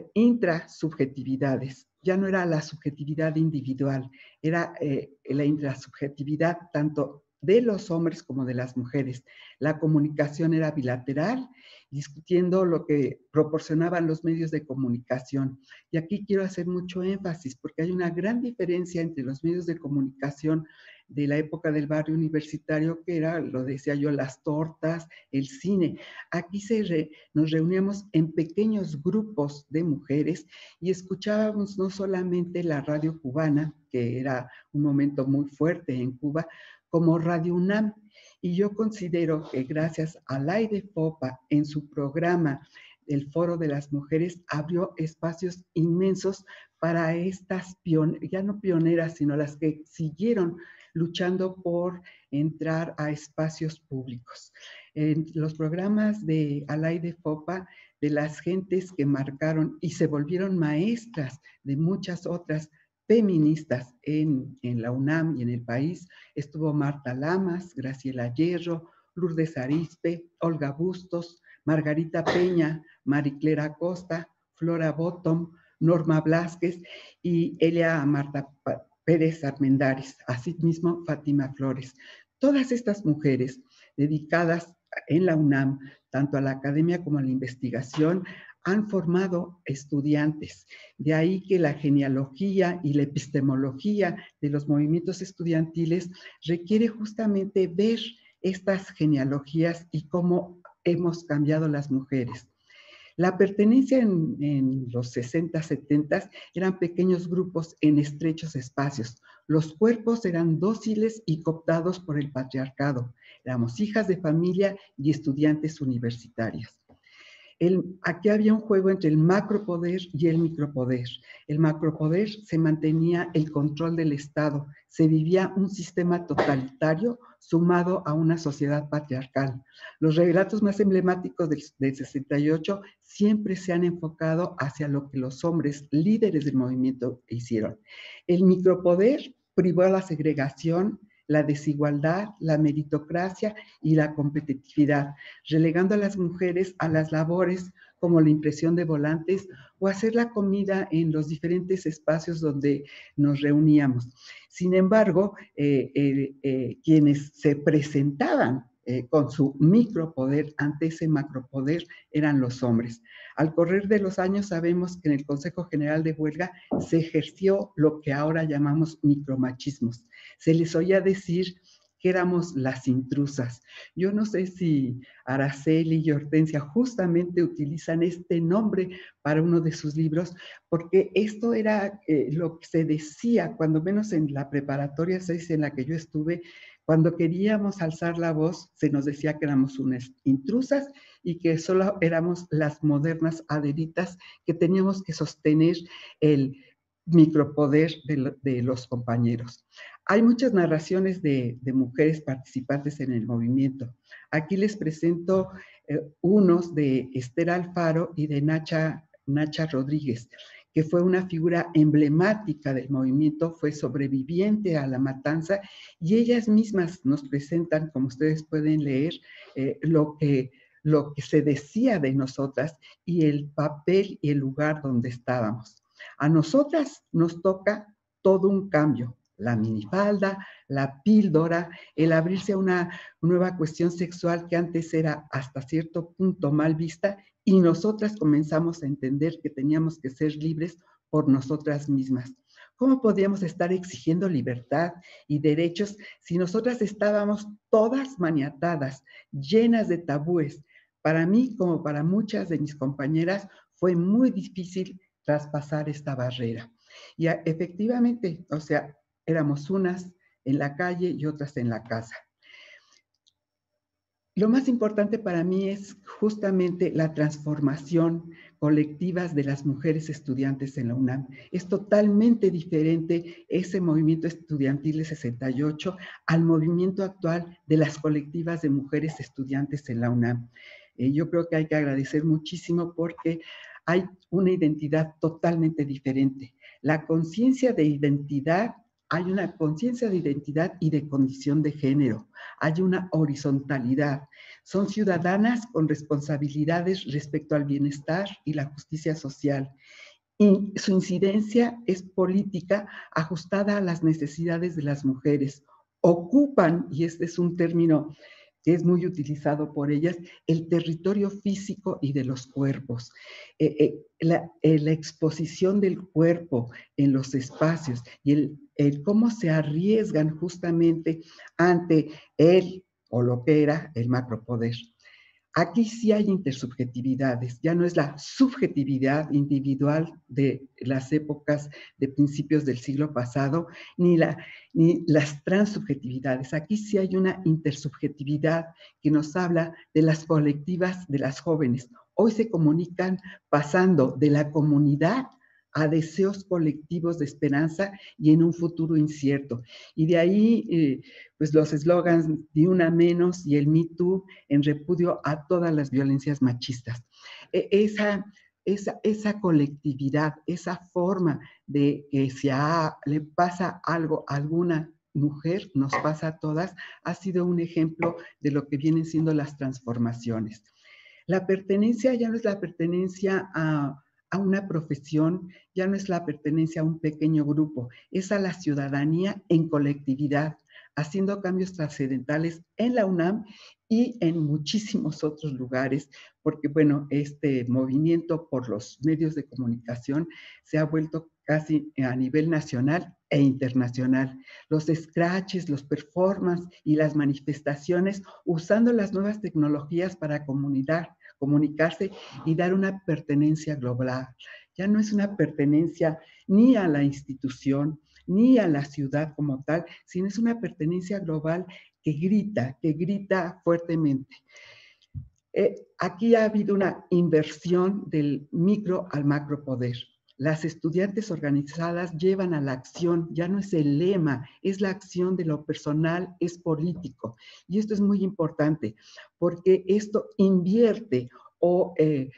intrasubjetividades, ya no era la subjetividad individual, era la intrasubjetividad tanto de los hombres como de las mujeres. La comunicación era bilateral, discutiendo lo que proporcionaban los medios de comunicación. Y aquí quiero hacer mucho énfasis porque hay una gran diferencia entre los medios de comunicación de la época del barrio universitario, que era, lo decía yo, las tortas, el cine. Aquí nos reuníamos en pequeños grupos de mujeres y escuchábamos no solamente la radio cubana, que era un momento muy fuerte en Cuba, como Radio UNAM. Y yo considero que gracias al AIDEFOPA en su programa el Foro de las Mujeres abrió espacios inmensos para estas, ya no pioneras, sino las que siguieron luchando por entrar a espacios públicos. En los programas de AIDEFOPA, de las gentes que marcaron y se volvieron maestras de muchas otras feministas en la UNAM y en el país, estuvo Marta Lamas, Graciela Hierro, Lourdes Arizpe, Olga Bustos, Margarita Peña, Mariclera Costa, Flora Bottom, Norma Blázquez y Elia Marta Pérez Armendáriz, asimismo Fátima Flores. Todas estas mujeres dedicadas en la UNAM, tanto a la academia como a la investigación, han formado estudiantes. De ahí que la genealogía y la epistemología de los movimientos estudiantiles requiere justamente ver estas genealogías y cómo hemos cambiado las mujeres. La pertenencia en los 60, 70 eran pequeños grupos en estrechos espacios. Los cuerpos eran dóciles y cooptados por el patriarcado. Éramos hijas de familia y estudiantes universitarias. Aquí había un juego entre el macropoder y el micropoder. El macropoder se mantenía el control del Estado. Se vivía un sistema totalitario sumado a una sociedad patriarcal. Los relatos más emblemáticos del 68 siempre se han enfocado hacia lo que los hombres líderes del movimiento hicieron. El micropoder privó a la segregación, la desigualdad, la meritocracia y la competitividad, relegando a las mujeres a las labores como la impresión de volantes o hacer la comida en los diferentes espacios donde nos reuníamos. Sin embargo, quienes se presentaban con su micropoder ante ese macropoder eran los hombres. Al correr de los años sabemos que en el Consejo General de Huelga se ejerció lo que ahora llamamos micromachismos. Se les oía decir que éramos las intrusas. Yo no sé si Araceli y Hortensia justamente utilizan este nombre para uno de sus libros, porque esto era lo que se decía, cuando menos en la preparatoria 6 en la que yo estuve, cuando queríamos alzar la voz, se nos decía que éramos unas intrusas y que solo éramos las modernas aderitas que teníamos que sostener el micropoder de los compañeros. Hay muchas narraciones de mujeres participantes en el movimiento. Aquí les presento unos de Esther Alfaro y de Nacha Rodríguez, que fue una figura emblemática del movimiento, fue sobreviviente a la matanza, y ellas mismas nos presentan, como ustedes pueden leer, lo que se decía de nosotras y el papel y el lugar donde estábamos. A nosotras nos toca todo un cambio, la minifalda, la píldora, el abrirse a una nueva cuestión sexual que antes era hasta cierto punto mal vista, y nosotras comenzamos a entender que teníamos que ser libres por nosotras mismas. ¿Cómo podíamos estar exigiendo libertad y derechos si nosotras estábamos todas maniatadas, llenas de tabúes? Para mí, como para muchas de mis compañeras, fue muy difícil traspasar esta barrera. Y efectivamente, o sea, éramos unas en la calle y otras en la casa. Lo más importante para mí es justamente la transformación colectiva de las mujeres estudiantes en la UNAM. Es totalmente diferente ese movimiento estudiantil de 68 al movimiento actual de las colectivas de mujeres estudiantes en la UNAM. Yo creo que hay que agradecer muchísimo porque hay una identidad totalmente diferente. La conciencia de identidad, hay una conciencia de identidad y de condición de género. Hay una horizontalidad. Son ciudadanas con responsabilidades respecto al bienestar y la justicia social. Y su incidencia es política ajustada a las necesidades de las mujeres. Ocupan, y este es un término que es muy utilizado por ellas, el territorio físico y de los cuerpos. La exposición del cuerpo en los espacios y el cómo se arriesgan justamente ante él o lo que era el macropoder. Aquí sí hay intersubjetividades, ya no es la subjetividad individual de las épocas de principios del siglo pasado, ni las transsubjetividades. Aquí sí hay una intersubjetividad que nos habla de las colectivas de las jóvenes. Hoy se comunican pasando de la comunidad a deseos colectivos de esperanza y en un futuro incierto. Y de ahí, pues los eslogans Ni Una Menos y el Me Too en repudio a todas las violencias machistas. Esa colectividad, esa forma de que si le pasa algo a alguna mujer, nos pasa a todas, ha sido un ejemplo de lo que vienen siendo las transformaciones. La pertenencia ya no es la pertenencia a una profesión, ya no es la pertenencia a un pequeño grupo, es a la ciudadanía en colectividad, haciendo cambios trascendentales en la UNAM y en muchísimos otros lugares, porque bueno, este movimiento por los medios de comunicación se ha vuelto casi a nivel nacional e internacional. Los scratches, los performances y las manifestaciones usando las nuevas tecnologías para comunicarse y dar una pertenencia global. Ya no es una pertenencia ni a la institución, ni a la ciudad como tal, sino es una pertenencia global que grita fuertemente. Aquí ha habido una inversión del micro al macropoder. Las estudiantes organizadas llevan a la acción, ya no es el lema, es la acción de lo personal, es político. Y esto es muy importante, porque esto invierte o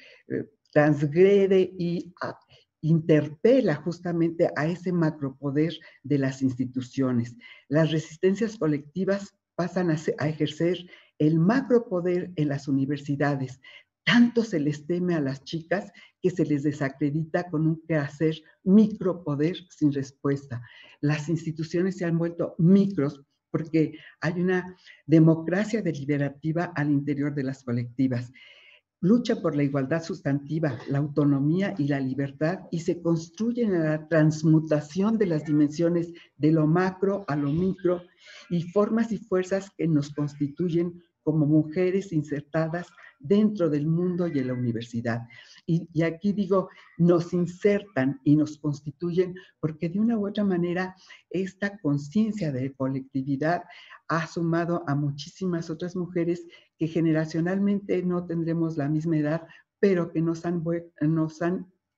transgrede y interpela justamente a ese macropoder de las instituciones. Las resistencias colectivas pasan a ejercer el macropoder en las universidades. Tanto se les teme a las chicas que se les desacredita con un quehacer micropoder sin respuesta. Las instituciones se han vuelto micros porque hay una democracia deliberativa al interior de las colectivas. Lucha por la igualdad sustantiva, la autonomía y la libertad y se construyen en la transmutación de las dimensiones de lo macro a lo micro y formas y fuerzas que nos constituyen como mujeres insertadas dentro del mundo y en la universidad. Y aquí digo, nos insertan y nos constituyen porque de una u otra manera esta conciencia de colectividad ha sumado a muchísimas otras mujeres que generacionalmente no tendremos la misma edad, pero que nos han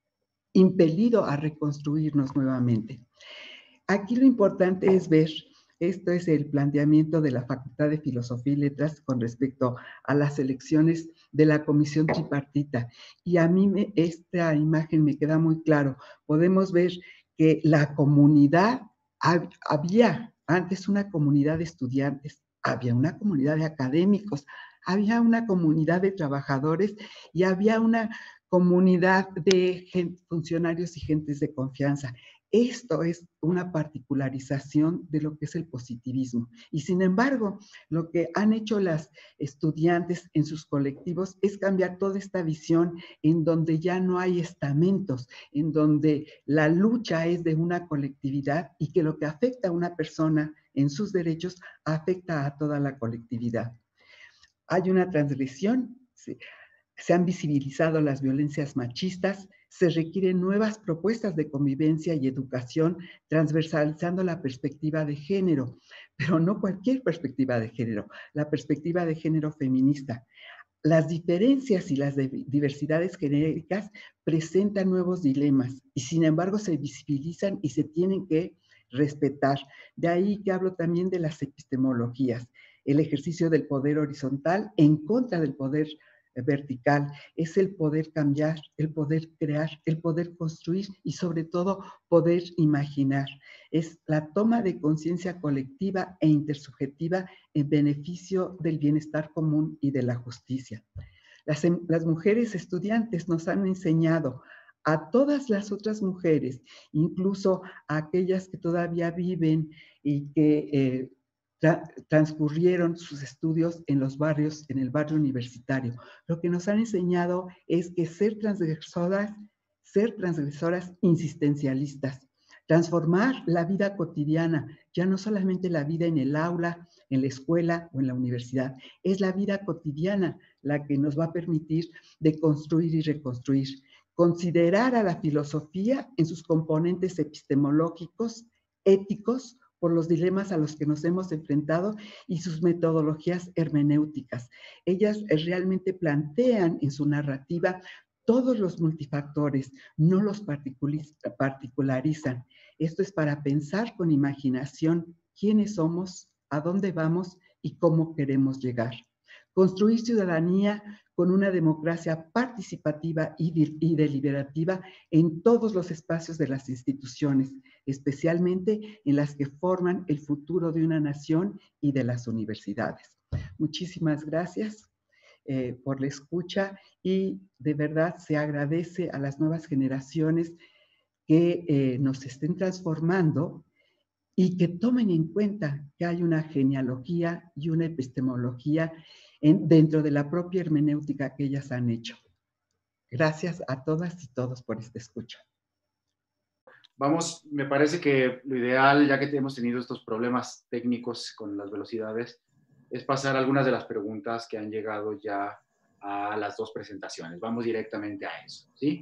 impelido a reconstruirnos nuevamente. Aquí lo importante es ver Esto es el planteamiento de la Facultad de Filosofía y Letras con respecto a las elecciones de la comisión tripartita. Y a mí esta imagen me queda muy claro. Podemos ver que la comunidad, había antes una comunidad de estudiantes, había una comunidad de académicos, había una comunidad de trabajadores y había una comunidad de funcionarios y gentes de confianza. Esto es una particularización de lo que es el positivismo. Y sin embargo, lo que han hecho las estudiantes en sus colectivos es cambiar toda esta visión en donde ya no hay estamentos, en donde la lucha es de una colectividad y que lo que afecta a una persona en sus derechos afecta a toda la colectividad. Hay una transgresión, se han visibilizado las violencias machistas, se requieren nuevas propuestas de convivencia y educación transversalizando la perspectiva de género, pero no cualquier perspectiva de género, la perspectiva de género feminista. Las diferencias y las diversidades genéricas presentan nuevos dilemas y sin embargo se visibilizan y se tienen que respetar. De ahí que hablo también de las epistemologías, el ejercicio del poder horizontal en contra del poder vertical, es el poder cambiar, el poder crear, el poder construir y sobre todo poder imaginar. Es la toma de conciencia colectiva e intersubjetiva en beneficio del bienestar común y de la justicia. Las mujeres estudiantes nos han enseñado a todas las otras mujeres, incluso a aquellas que todavía viven y que transcurrieron sus estudios en los barrios, en el barrio universitario. Lo que nos han enseñado es que ser transgresoras insistencialistas, transformar la vida cotidiana, ya no solamente la vida en el aula, en la escuela o en la universidad, es la vida cotidiana la que nos va a permitir de construir y reconstruir. Considerar a la filosofía en sus componentes epistemológicos, éticos, por los dilemas a los que nos hemos enfrentado y sus metodologías hermenéuticas. Ellas realmente plantean en su narrativa todos los multifactores, no los particularizan. Esto es para pensar con imaginación quiénes somos, a dónde vamos y cómo queremos llegar. Construir ciudadanía con una democracia participativa y deliberativa en todos los espacios de las instituciones, especialmente en las que forman el futuro de una nación y de las universidades. Muchísimas gracias por la escucha y de verdad se agradece a las nuevas generaciones que nos estén transformando y que tomen en cuenta que hay una genealogía y una epistemología dentro de la propia hermenéutica que ellas han hecho. Gracias a todas y todos por esta escucha. Vamos, me parece que lo ideal, ya que hemos tenido estos problemas técnicos con las velocidades, es pasar algunas de las preguntas que han llegado ya a las dos presentaciones. Vamos directamente a eso, ¿sí?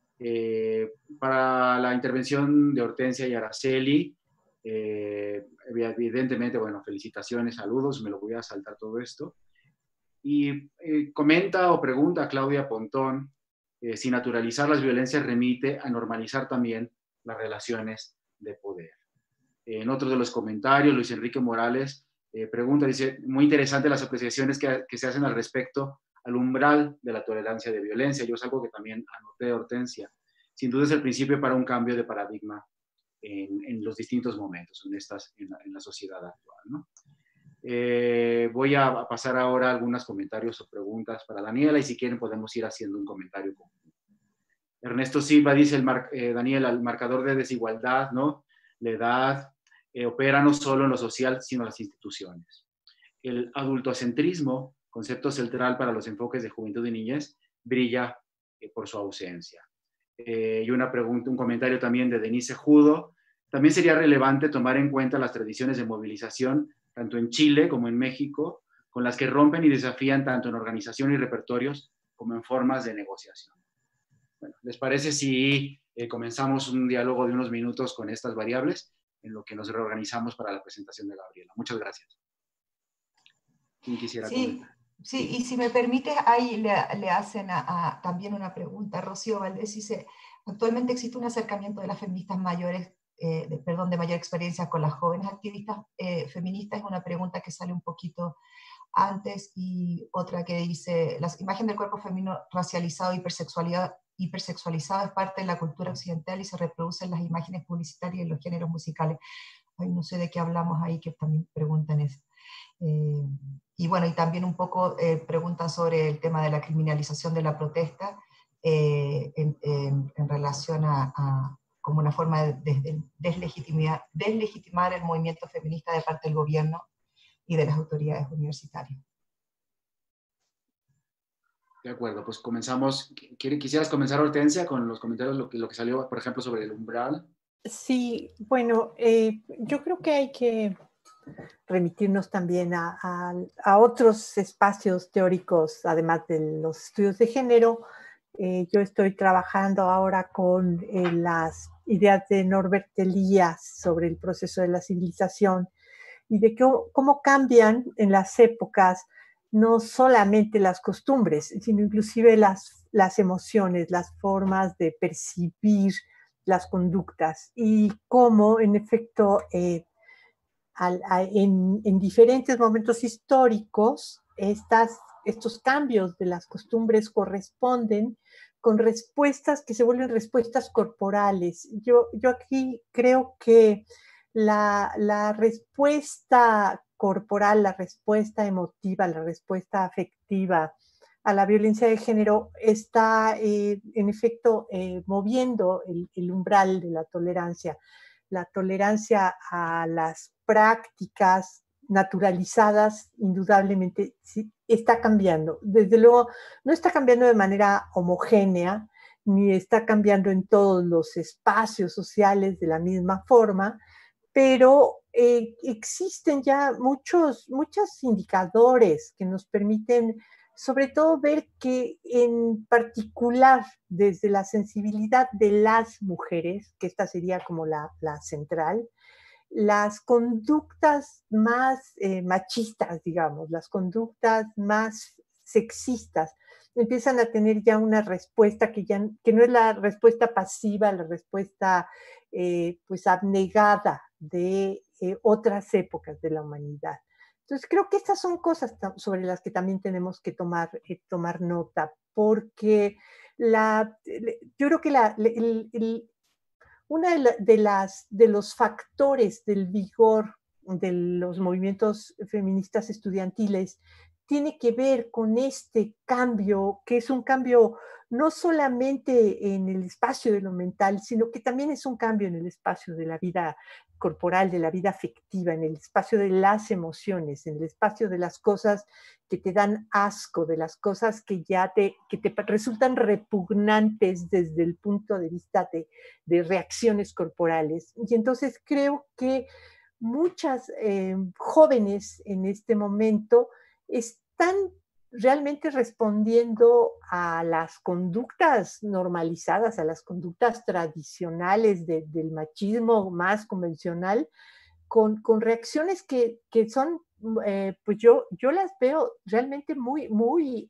Para la intervención de Hortensia y Araceli, evidentemente, bueno, felicitaciones, saludos, me lo voy a saltar todo esto. Y comenta o pregunta a Claudia Pontón si naturalizar las violencias remite a normalizar también las relaciones de poder. En otro de los comentarios, Luis Enrique Morales pregunta, dice, muy interesante las apreciaciones que se hacen al respecto al umbral de la tolerancia de violencia. Yo es algo que también anoté, Hortensia. Sin duda es el principio para un cambio de paradigma en los distintos momentos en la sociedad actual, ¿no? Voy a pasar ahora algunos comentarios o preguntas para Daniela y si quieren podemos ir haciendo un comentario conjunto. Ernesto Silva dice, Daniela, el marcador de desigualdad, ¿no? La edad opera no solo en lo social, sino en las instituciones. El adultocentrismo, concepto central para los enfoques de juventud y niñez, brilla por su ausencia. Y una pregunta, un comentario también de Denise Judo. También sería relevante tomar en cuenta las tradiciones de movilización, tanto en Chile como en México, con las que rompen y desafían tanto en organización y repertorios como en formas de negociación. Bueno, ¿les parece si comenzamos un diálogo de unos minutos con estas variables en lo que nos reorganizamos para la presentación de Gabriela? Muchas gracias. ¿Quién quisiera comentar? Sí, y si me permites, ahí le hacen también una pregunta. Rocío Valdés dice, actualmente existe un acercamiento de las feministas mayores de mayor experiencia con las jóvenes activistas feministas, es una pregunta que sale un poquito antes, y otra que dice: la imagen del cuerpo femenino racializado e hipersexualizado es parte de la cultura occidental y se reproduce en las imágenes publicitarias y en los géneros musicales. Ay, no sé de qué hablamos ahí, que también preguntan eso. Y bueno, y también un poco preguntan sobre el tema de la criminalización de la protesta en relación a como una forma de deslegitimar el movimiento feminista de parte del gobierno y de las autoridades universitarias. De acuerdo, pues comenzamos. ¿Quisieras comenzar, Hortensia, con los comentarios, lo que salió, por ejemplo, sobre el umbral? Sí, bueno, yo creo que hay que remitirnos también a otros espacios teóricos, además de los estudios de género. Yo estoy trabajando ahora con las ideas de Norbert Elias sobre el proceso de la civilización y de cómo cambian en las épocas no solamente las costumbres, sino inclusive las emociones, las formas de percibir las conductas, y cómo, en efecto, en diferentes momentos históricos, estos cambios de las costumbres corresponden con respuestas que se vuelven respuestas corporales. Yo aquí creo que la respuesta corporal, la respuesta emotiva, la respuesta afectiva a la violencia de género está, en efecto, moviendo el umbral de la tolerancia a las prácticas naturalizadas, indudablemente sí, está cambiando. Desde luego, no está cambiando de manera homogénea, ni está cambiando en todos los espacios sociales de la misma forma, pero existen ya muchos indicadores que nos permiten, sobre todo, ver que en particular desde la sensibilidad de las mujeres, que esta sería como la central, las conductas más machistas, digamos, las conductas más sexistas, empiezan a tener ya una respuesta que no es la respuesta pasiva, la respuesta pues abnegada de otras épocas de la humanidad. Entonces creo que estas son cosas sobre las que también tenemos que tomar nota, porque yo creo que uno de los factores del vigor de los movimientos feministas estudiantiles tiene que ver con este cambio, que es un cambio no solamente en el espacio de lo mental, sino que también es un cambio en el espacio de la vida corporal, de la vida afectiva, en el espacio de las emociones, en el espacio de las cosas que te dan asco, de las cosas que te resultan repugnantes desde el punto de vista de reacciones corporales. Y entonces creo que muchas jóvenes en este momento están realmente respondiendo a las conductas normalizadas, a las conductas tradicionales del machismo más convencional, con reacciones que son, pues yo las veo realmente muy,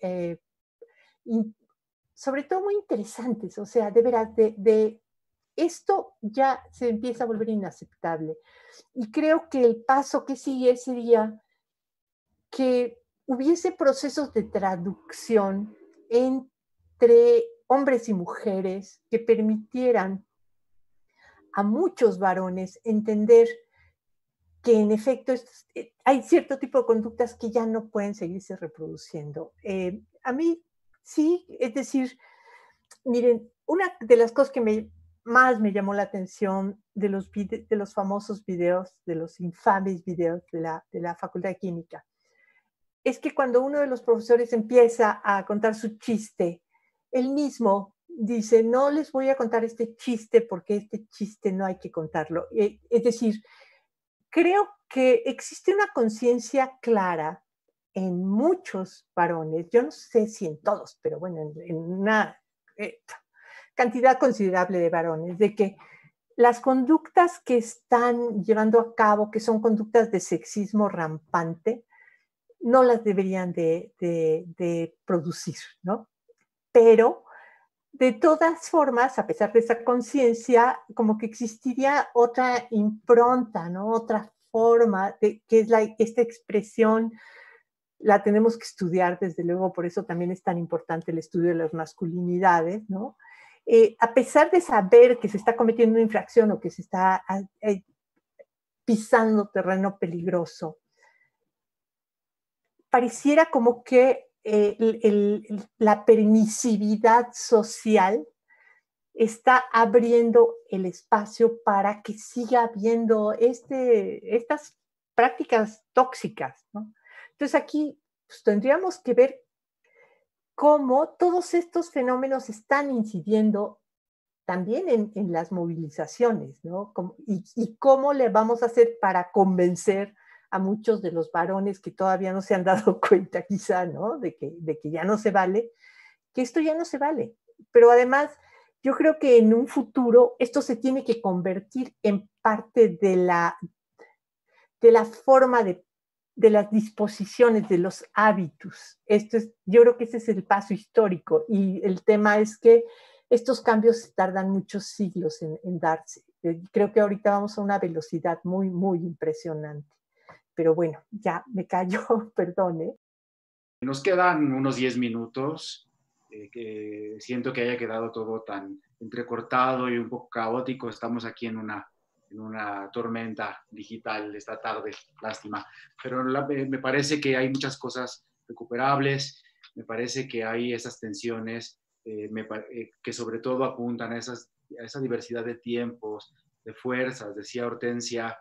sobre todo muy interesantes. O sea, de veras, esto ya se empieza a volver inaceptable. Y creo que el paso que sigue sería que hubiese procesos de traducción entre hombres y mujeres que permitieran a muchos varones entender que en efecto hay cierto tipo de conductas que ya no pueden seguirse reproduciendo. A mí sí, es decir, miren, una de las cosas que más me llamó la atención de los famosos videos, de los infames videos de la Facultad de Química, es que cuando uno de los profesores empieza a contar su chiste, él mismo dice: no les voy a contar este chiste porque este chiste no hay que contarlo. Es decir, creo que existe una conciencia clara en muchos varones, yo no sé si en todos, pero bueno, en una cantidad considerable de varones, de que las conductas que están llevando a cabo, que son conductas de sexismo rampante, no las deberían de producir, ¿no? Pero de todas formas, a pesar de esa conciencia, como que existiría otra impronta, ¿no? Otra forma, que es esta expresión, la tenemos que estudiar, desde luego, por eso también es tan importante el estudio de las masculinidades, ¿no? A pesar de saber que se está cometiendo una infracción o que se está pisando terreno peligroso, pareciera como que la permisividad social está abriendo el espacio para que siga habiendo estas prácticas tóxicas, ¿no? Entonces aquí pues, tendríamos que ver cómo todos estos fenómenos están incidiendo también en las movilizaciones, ¿no? Y cómo le vamos a hacer para convencer a muchos de los varones que todavía no se han dado cuenta quizá, ¿no? De que ya no se vale, que esto ya no se vale. Pero además, yo creo que en un futuro esto se tiene que convertir en parte de la forma de las disposiciones, de los hábitos. Yo creo que ese es el paso histórico y el tema es que estos cambios tardan muchos siglos en darse. Creo que ahorita vamos a una velocidad muy, muy impresionante. Pero bueno, ya me callo, perdone. Nos quedan unos 10 minutos. Que siento que haya quedado todo tan entrecortado y un poco caótico. Estamos aquí en una tormenta digital esta tarde, lástima. Pero me parece que hay muchas cosas recuperables, me parece que hay esas tensiones que sobre todo apuntan a esa diversidad de tiempos, de fuerzas. Decía Hortensia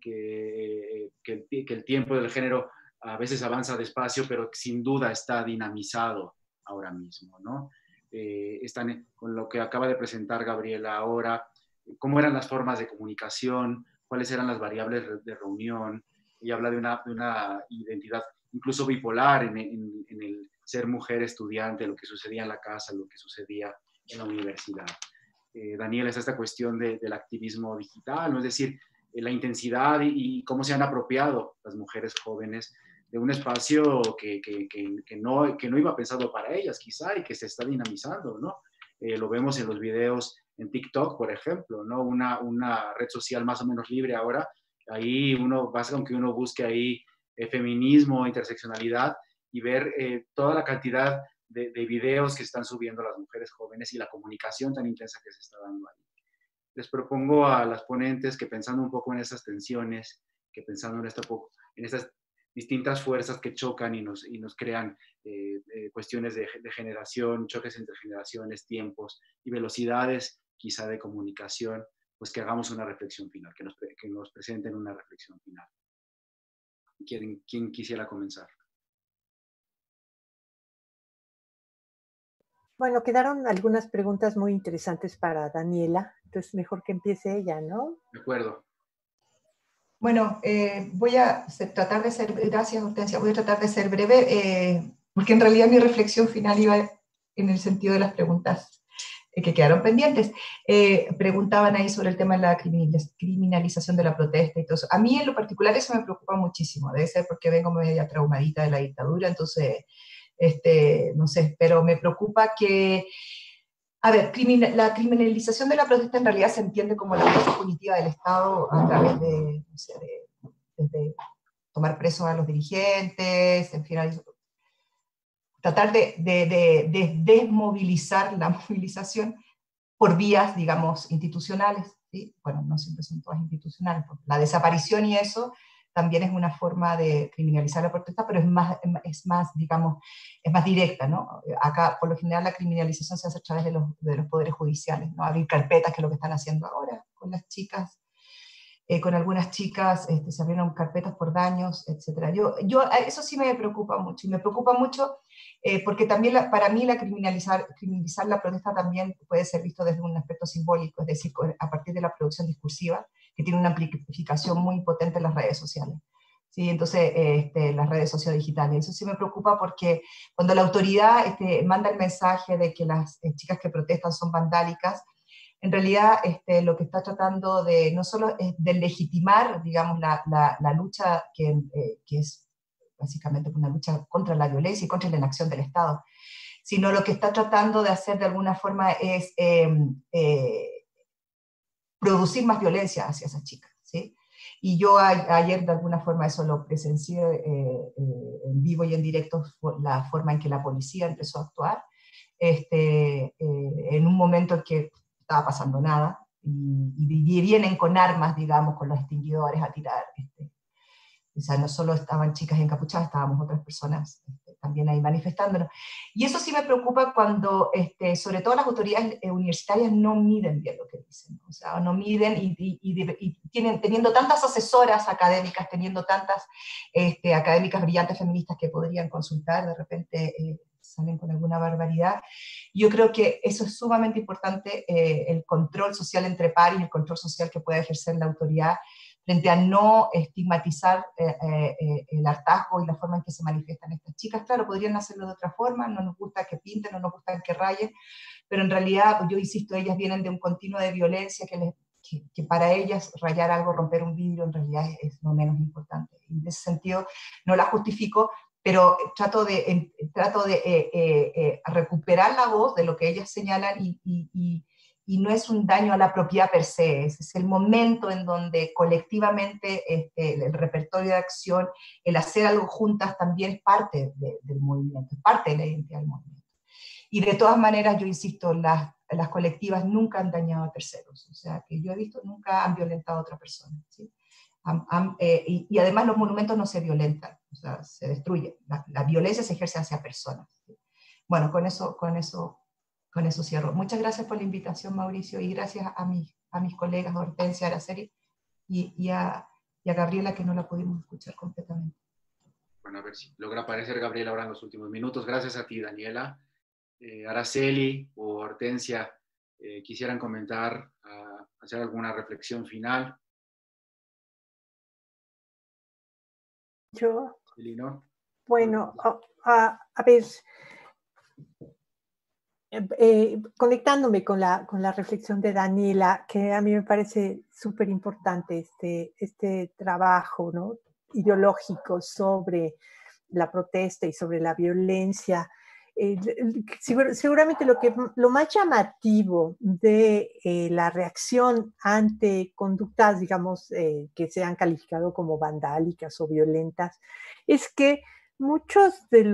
que el tiempo del género a veces avanza despacio, pero sin duda está dinamizado ahora mismo, ¿no? Están con lo que acaba de presentar Gabriela ahora, cómo eran las formas de comunicación, cuáles eran las variables de reunión. Ella habla de una identidad incluso bipolar en el ser mujer estudiante, lo que sucedía en la casa, lo que sucedía en la universidad. Daniela, es esta cuestión del activismo digital, ¿no? Es decir, la intensidad y cómo se han apropiado las mujeres jóvenes de un espacio que no iba pensado para ellas, quizá, y que se está dinamizando, ¿no? Lo vemos en los videos en TikTok, por ejemplo, ¿no? Una red social más o menos libre ahora. Ahí basta con que uno busque ahí feminismo, interseccionalidad y ver toda la cantidad de videos que están subiendo las mujeres jóvenes y la comunicación tan intensa que se está dando ahí. Les propongo a las ponentes que pensando un poco en esas tensiones, que pensando en estas distintas fuerzas que chocan y nos crean cuestiones de generación, choques entre generaciones, tiempos y velocidades quizá de comunicación, pues que hagamos una reflexión final, que nos presenten una reflexión final. ¿Quién quisiera comenzar? Bueno, quedaron algunas preguntas muy interesantes para Daniela, entonces mejor que empiece ella, ¿no? De acuerdo. Bueno, voy a tratar de ser, gracias Hortensia, voy a tratar de ser breve, porque en realidad mi reflexión final iba en el sentido de las preguntas que quedaron pendientes. Preguntaban ahí sobre el tema de la criminalización de la protesta y todo eso. A mí en lo particular eso me preocupa muchísimo, debe ser porque vengo media traumadita de la dictadura, entonces, no sé, pero me preocupa que... A ver, la criminalización de la protesta en realidad se entiende como la fuerza punitiva del Estado a través de, no sé, de tomar presos a los dirigentes, en fin, tratar de desmovilizar la movilización por vías, digamos, institucionales, ¿sí? Bueno, no siempre son todas institucionales, porque la desaparición y eso también es una forma de criminalizar la protesta, pero es más, digamos, es más directa, ¿no? Acá, por lo general, la criminalización se hace a través de los poderes judiciales, ¿no? Abrir carpetas, que es lo que están haciendo ahora con las chicas. Con algunas chicas se abrieron carpetas por daños, etc. Eso sí me preocupa mucho, y me preocupa mucho porque también para mí criminalizar la protesta también puede ser visto desde un aspecto simbólico, es decir, a partir de la producción discursiva, que tiene una amplificación muy potente en las redes sociales. ¿Sí? Entonces, las redes sociodigitales. Eso sí me preocupa porque cuando la autoridad manda el mensaje de que las chicas que protestan son vandálicas, en realidad lo que está tratando de no solo es de legitimar, digamos, la lucha que es básicamente una lucha contra la violencia y contra la inacción del Estado, sino lo que está tratando de hacer de alguna forma es producir más violencia hacia esas chicas, ¿sí? Y yo ayer de alguna forma eso lo presencié en vivo y en directo, la forma en que la policía empezó a actuar, en un momento en que estaba pasando nada, y vienen con armas, digamos, con los extinguidores a tirar. O sea, no solo estaban chicas encapuchadas, estábamos otras personas también ahí manifestándonos. Y eso sí me preocupa cuando, sobre todo las autoridades universitarias no miden bien lo que dicen, ¿no? O sea, no miden y teniendo tantas asesoras académicas, teniendo tantas académicas brillantes feministas que podrían consultar, de repente salen con alguna barbaridad. Yo creo que eso es sumamente importante, el control social entre pares, el control social que puede ejercer la autoridad, frente a no estigmatizar el hartazgo y la forma en que se manifiestan estas chicas. Claro, podrían hacerlo de otra forma, no nos gusta que pinten, no nos gusta que rayen, pero en realidad, pues yo insisto, ellas vienen de un continuo de violencia que para ellas rayar algo, romper un vidrio, en realidad es lo menos importante. En ese sentido, no la justifico, pero trato de recuperar la voz de lo que ellas señalan y no es un daño a la propiedad per se, es el momento en donde colectivamente el repertorio de acción, el hacer algo juntas también es parte del movimiento, es parte de la identidad del movimiento. Y de todas maneras, yo insisto, las colectivas nunca han dañado a terceros, o sea, que yo he visto, nunca han violentado a otra persona, ¿sí? Y además los monumentos no se violentan, o sea, se destruyen, la violencia se ejerce hacia personas, ¿sí? Bueno, con eso cierro. Muchas gracias por la invitación, Mauricio, y gracias a mis colegas Hortensia, Araceli y a Gabriela, que no la pudimos escuchar completamente. Bueno, a ver si logra aparecer Gabriela ahora en los últimos minutos. Gracias a ti, Daniela. Araceli o Hortensia, quisieran comentar, hacer alguna reflexión final. Yo, Elinor. bueno, a ver, conectándome con la reflexión de Daniela, que a mí me parece súper importante este trabajo, ¿no?, ideológico sobre la protesta y sobre la violencia. Seguramente lo más llamativo de la reacción ante conductas, digamos, que se han calificado como vandálicas o violentas, es que muchas de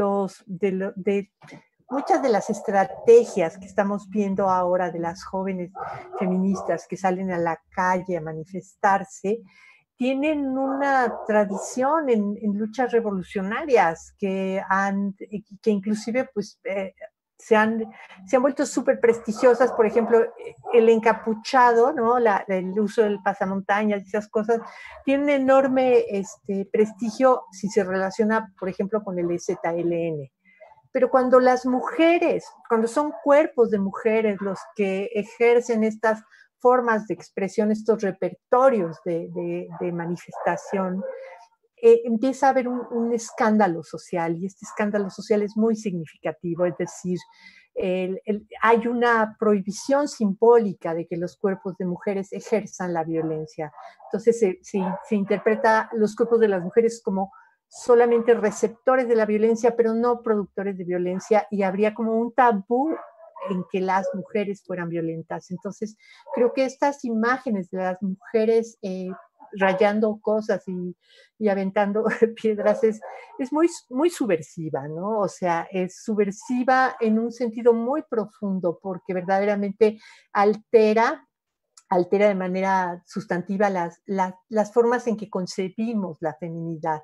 las estrategias que estamos viendo ahora de las jóvenes feministas que salen a la calle a manifestarse tienen una tradición en luchas revolucionarias que inclusive pues, se han vuelto súper prestigiosas. Por ejemplo, el encapuchado, ¿no?, el uso del pasamontañas, esas cosas, tiene un enorme prestigio si se relaciona, por ejemplo, con el EZLN. Pero cuando cuando son cuerpos de mujeres los que ejercen estas formas de expresión, estos repertorios de manifestación, empieza a haber un escándalo social, y este escándalo social es muy significativo, es decir, hay una prohibición simbólica de que los cuerpos de mujeres ejerzan la violencia. Entonces se interpreta los cuerpos de las mujeres como solamente receptores de la violencia, pero no productores de violencia, y habría como un tabú en que las mujeres fueran violentas. Entonces, creo que estas imágenes de las mujeres rayando cosas y aventando piedras es muy, muy subversiva, ¿no? O sea, es subversiva en un sentido muy profundo, porque verdaderamente altera de manera sustantiva las formas en que concebimos la feminidad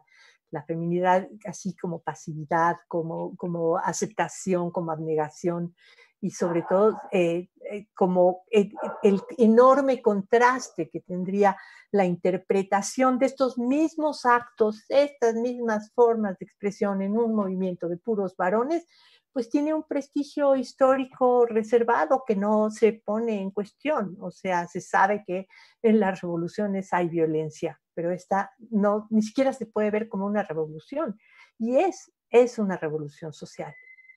así como pasividad, como aceptación, como abnegación, y sobre todo como el enorme contraste que tendría la interpretación de estos mismos actos, estas mismas formas de expresión en un movimiento de puros varones, pues tiene un prestigio histórico reservado que no se pone en cuestión. O sea, se sabe que en las revoluciones hay violencia, pero esta ni siquiera se puede ver como una revolución, y es una revolución social.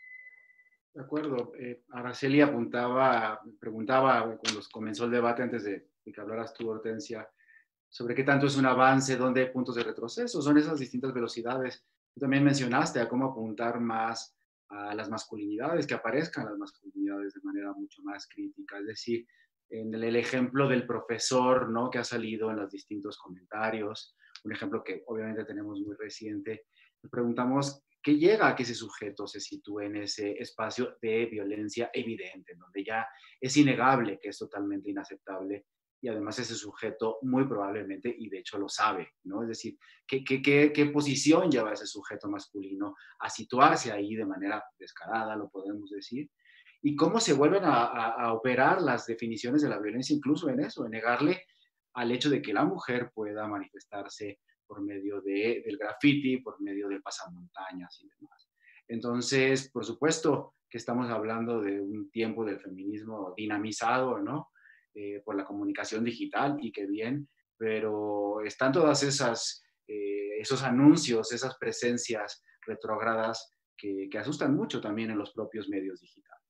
De acuerdo. Araceli preguntaba cuando comenzó el debate, antes de que hablaras tú, Hortensia, sobre qué tanto es un avance, dónde hay puntos de retroceso, son esas distintas velocidades. Tú también mencionaste a cómo apuntar más a las masculinidades, que aparezcan las masculinidades de manera mucho más crítica. Es decir, en el ejemplo del profesor, ¿no?, que ha salido en los distintos comentarios, un ejemplo que obviamente tenemos muy reciente, nos preguntamos qué llega a que ese sujeto se sitúe en ese espacio de violencia evidente, donde ya es innegable que es totalmente inaceptable y además ese sujeto muy probablemente, y de hecho lo sabe, ¿no? Es decir, ¿qué posición lleva ese sujeto masculino a situarse ahí de manera descarada, lo podemos decir? Y cómo se vuelven a operar las definiciones de la violencia incluso en eso, en negarle al hecho de que la mujer pueda manifestarse por medio del graffiti, por medio del pasamontañas y demás. Entonces, por supuesto que estamos hablando de un tiempo del feminismo dinamizado, ¿no? Por la comunicación digital, y qué bien, pero están todas esos anuncios, esas presencias retrógradas que asustan mucho también en los propios medios digitales.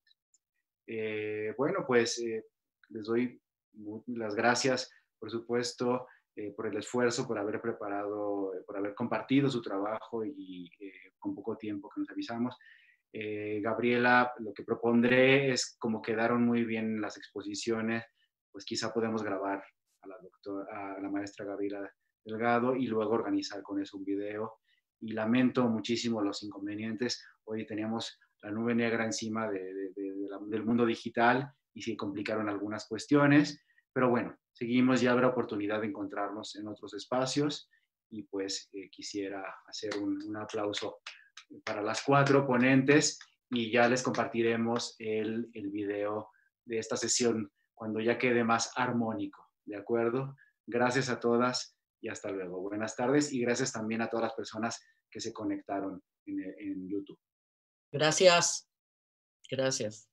Bueno, pues les doy las gracias, por supuesto, por el esfuerzo, por haber preparado, por haber compartido su trabajo y con poco tiempo que nos avisamos. Gabriela, lo que propondré es, como quedaron muy bien las exposiciones, pues quizá podemos grabar a la maestra Gabriela Delgado y luego organizar con eso un video. Y lamento muchísimo los inconvenientes. Hoy teníamos la nube negra encima del mundo digital y se complicaron algunas cuestiones, pero bueno, seguimos, ya habrá oportunidad de encontrarnos en otros espacios y pues quisiera hacer un aplauso para las 4 ponentes y ya les compartiremos el video de esta sesión cuando ya quede más armónico, ¿de acuerdo? Gracias a todas y hasta luego. Buenas tardes y gracias también a todas las personas que se conectaron en YouTube. Gracias. Gracias.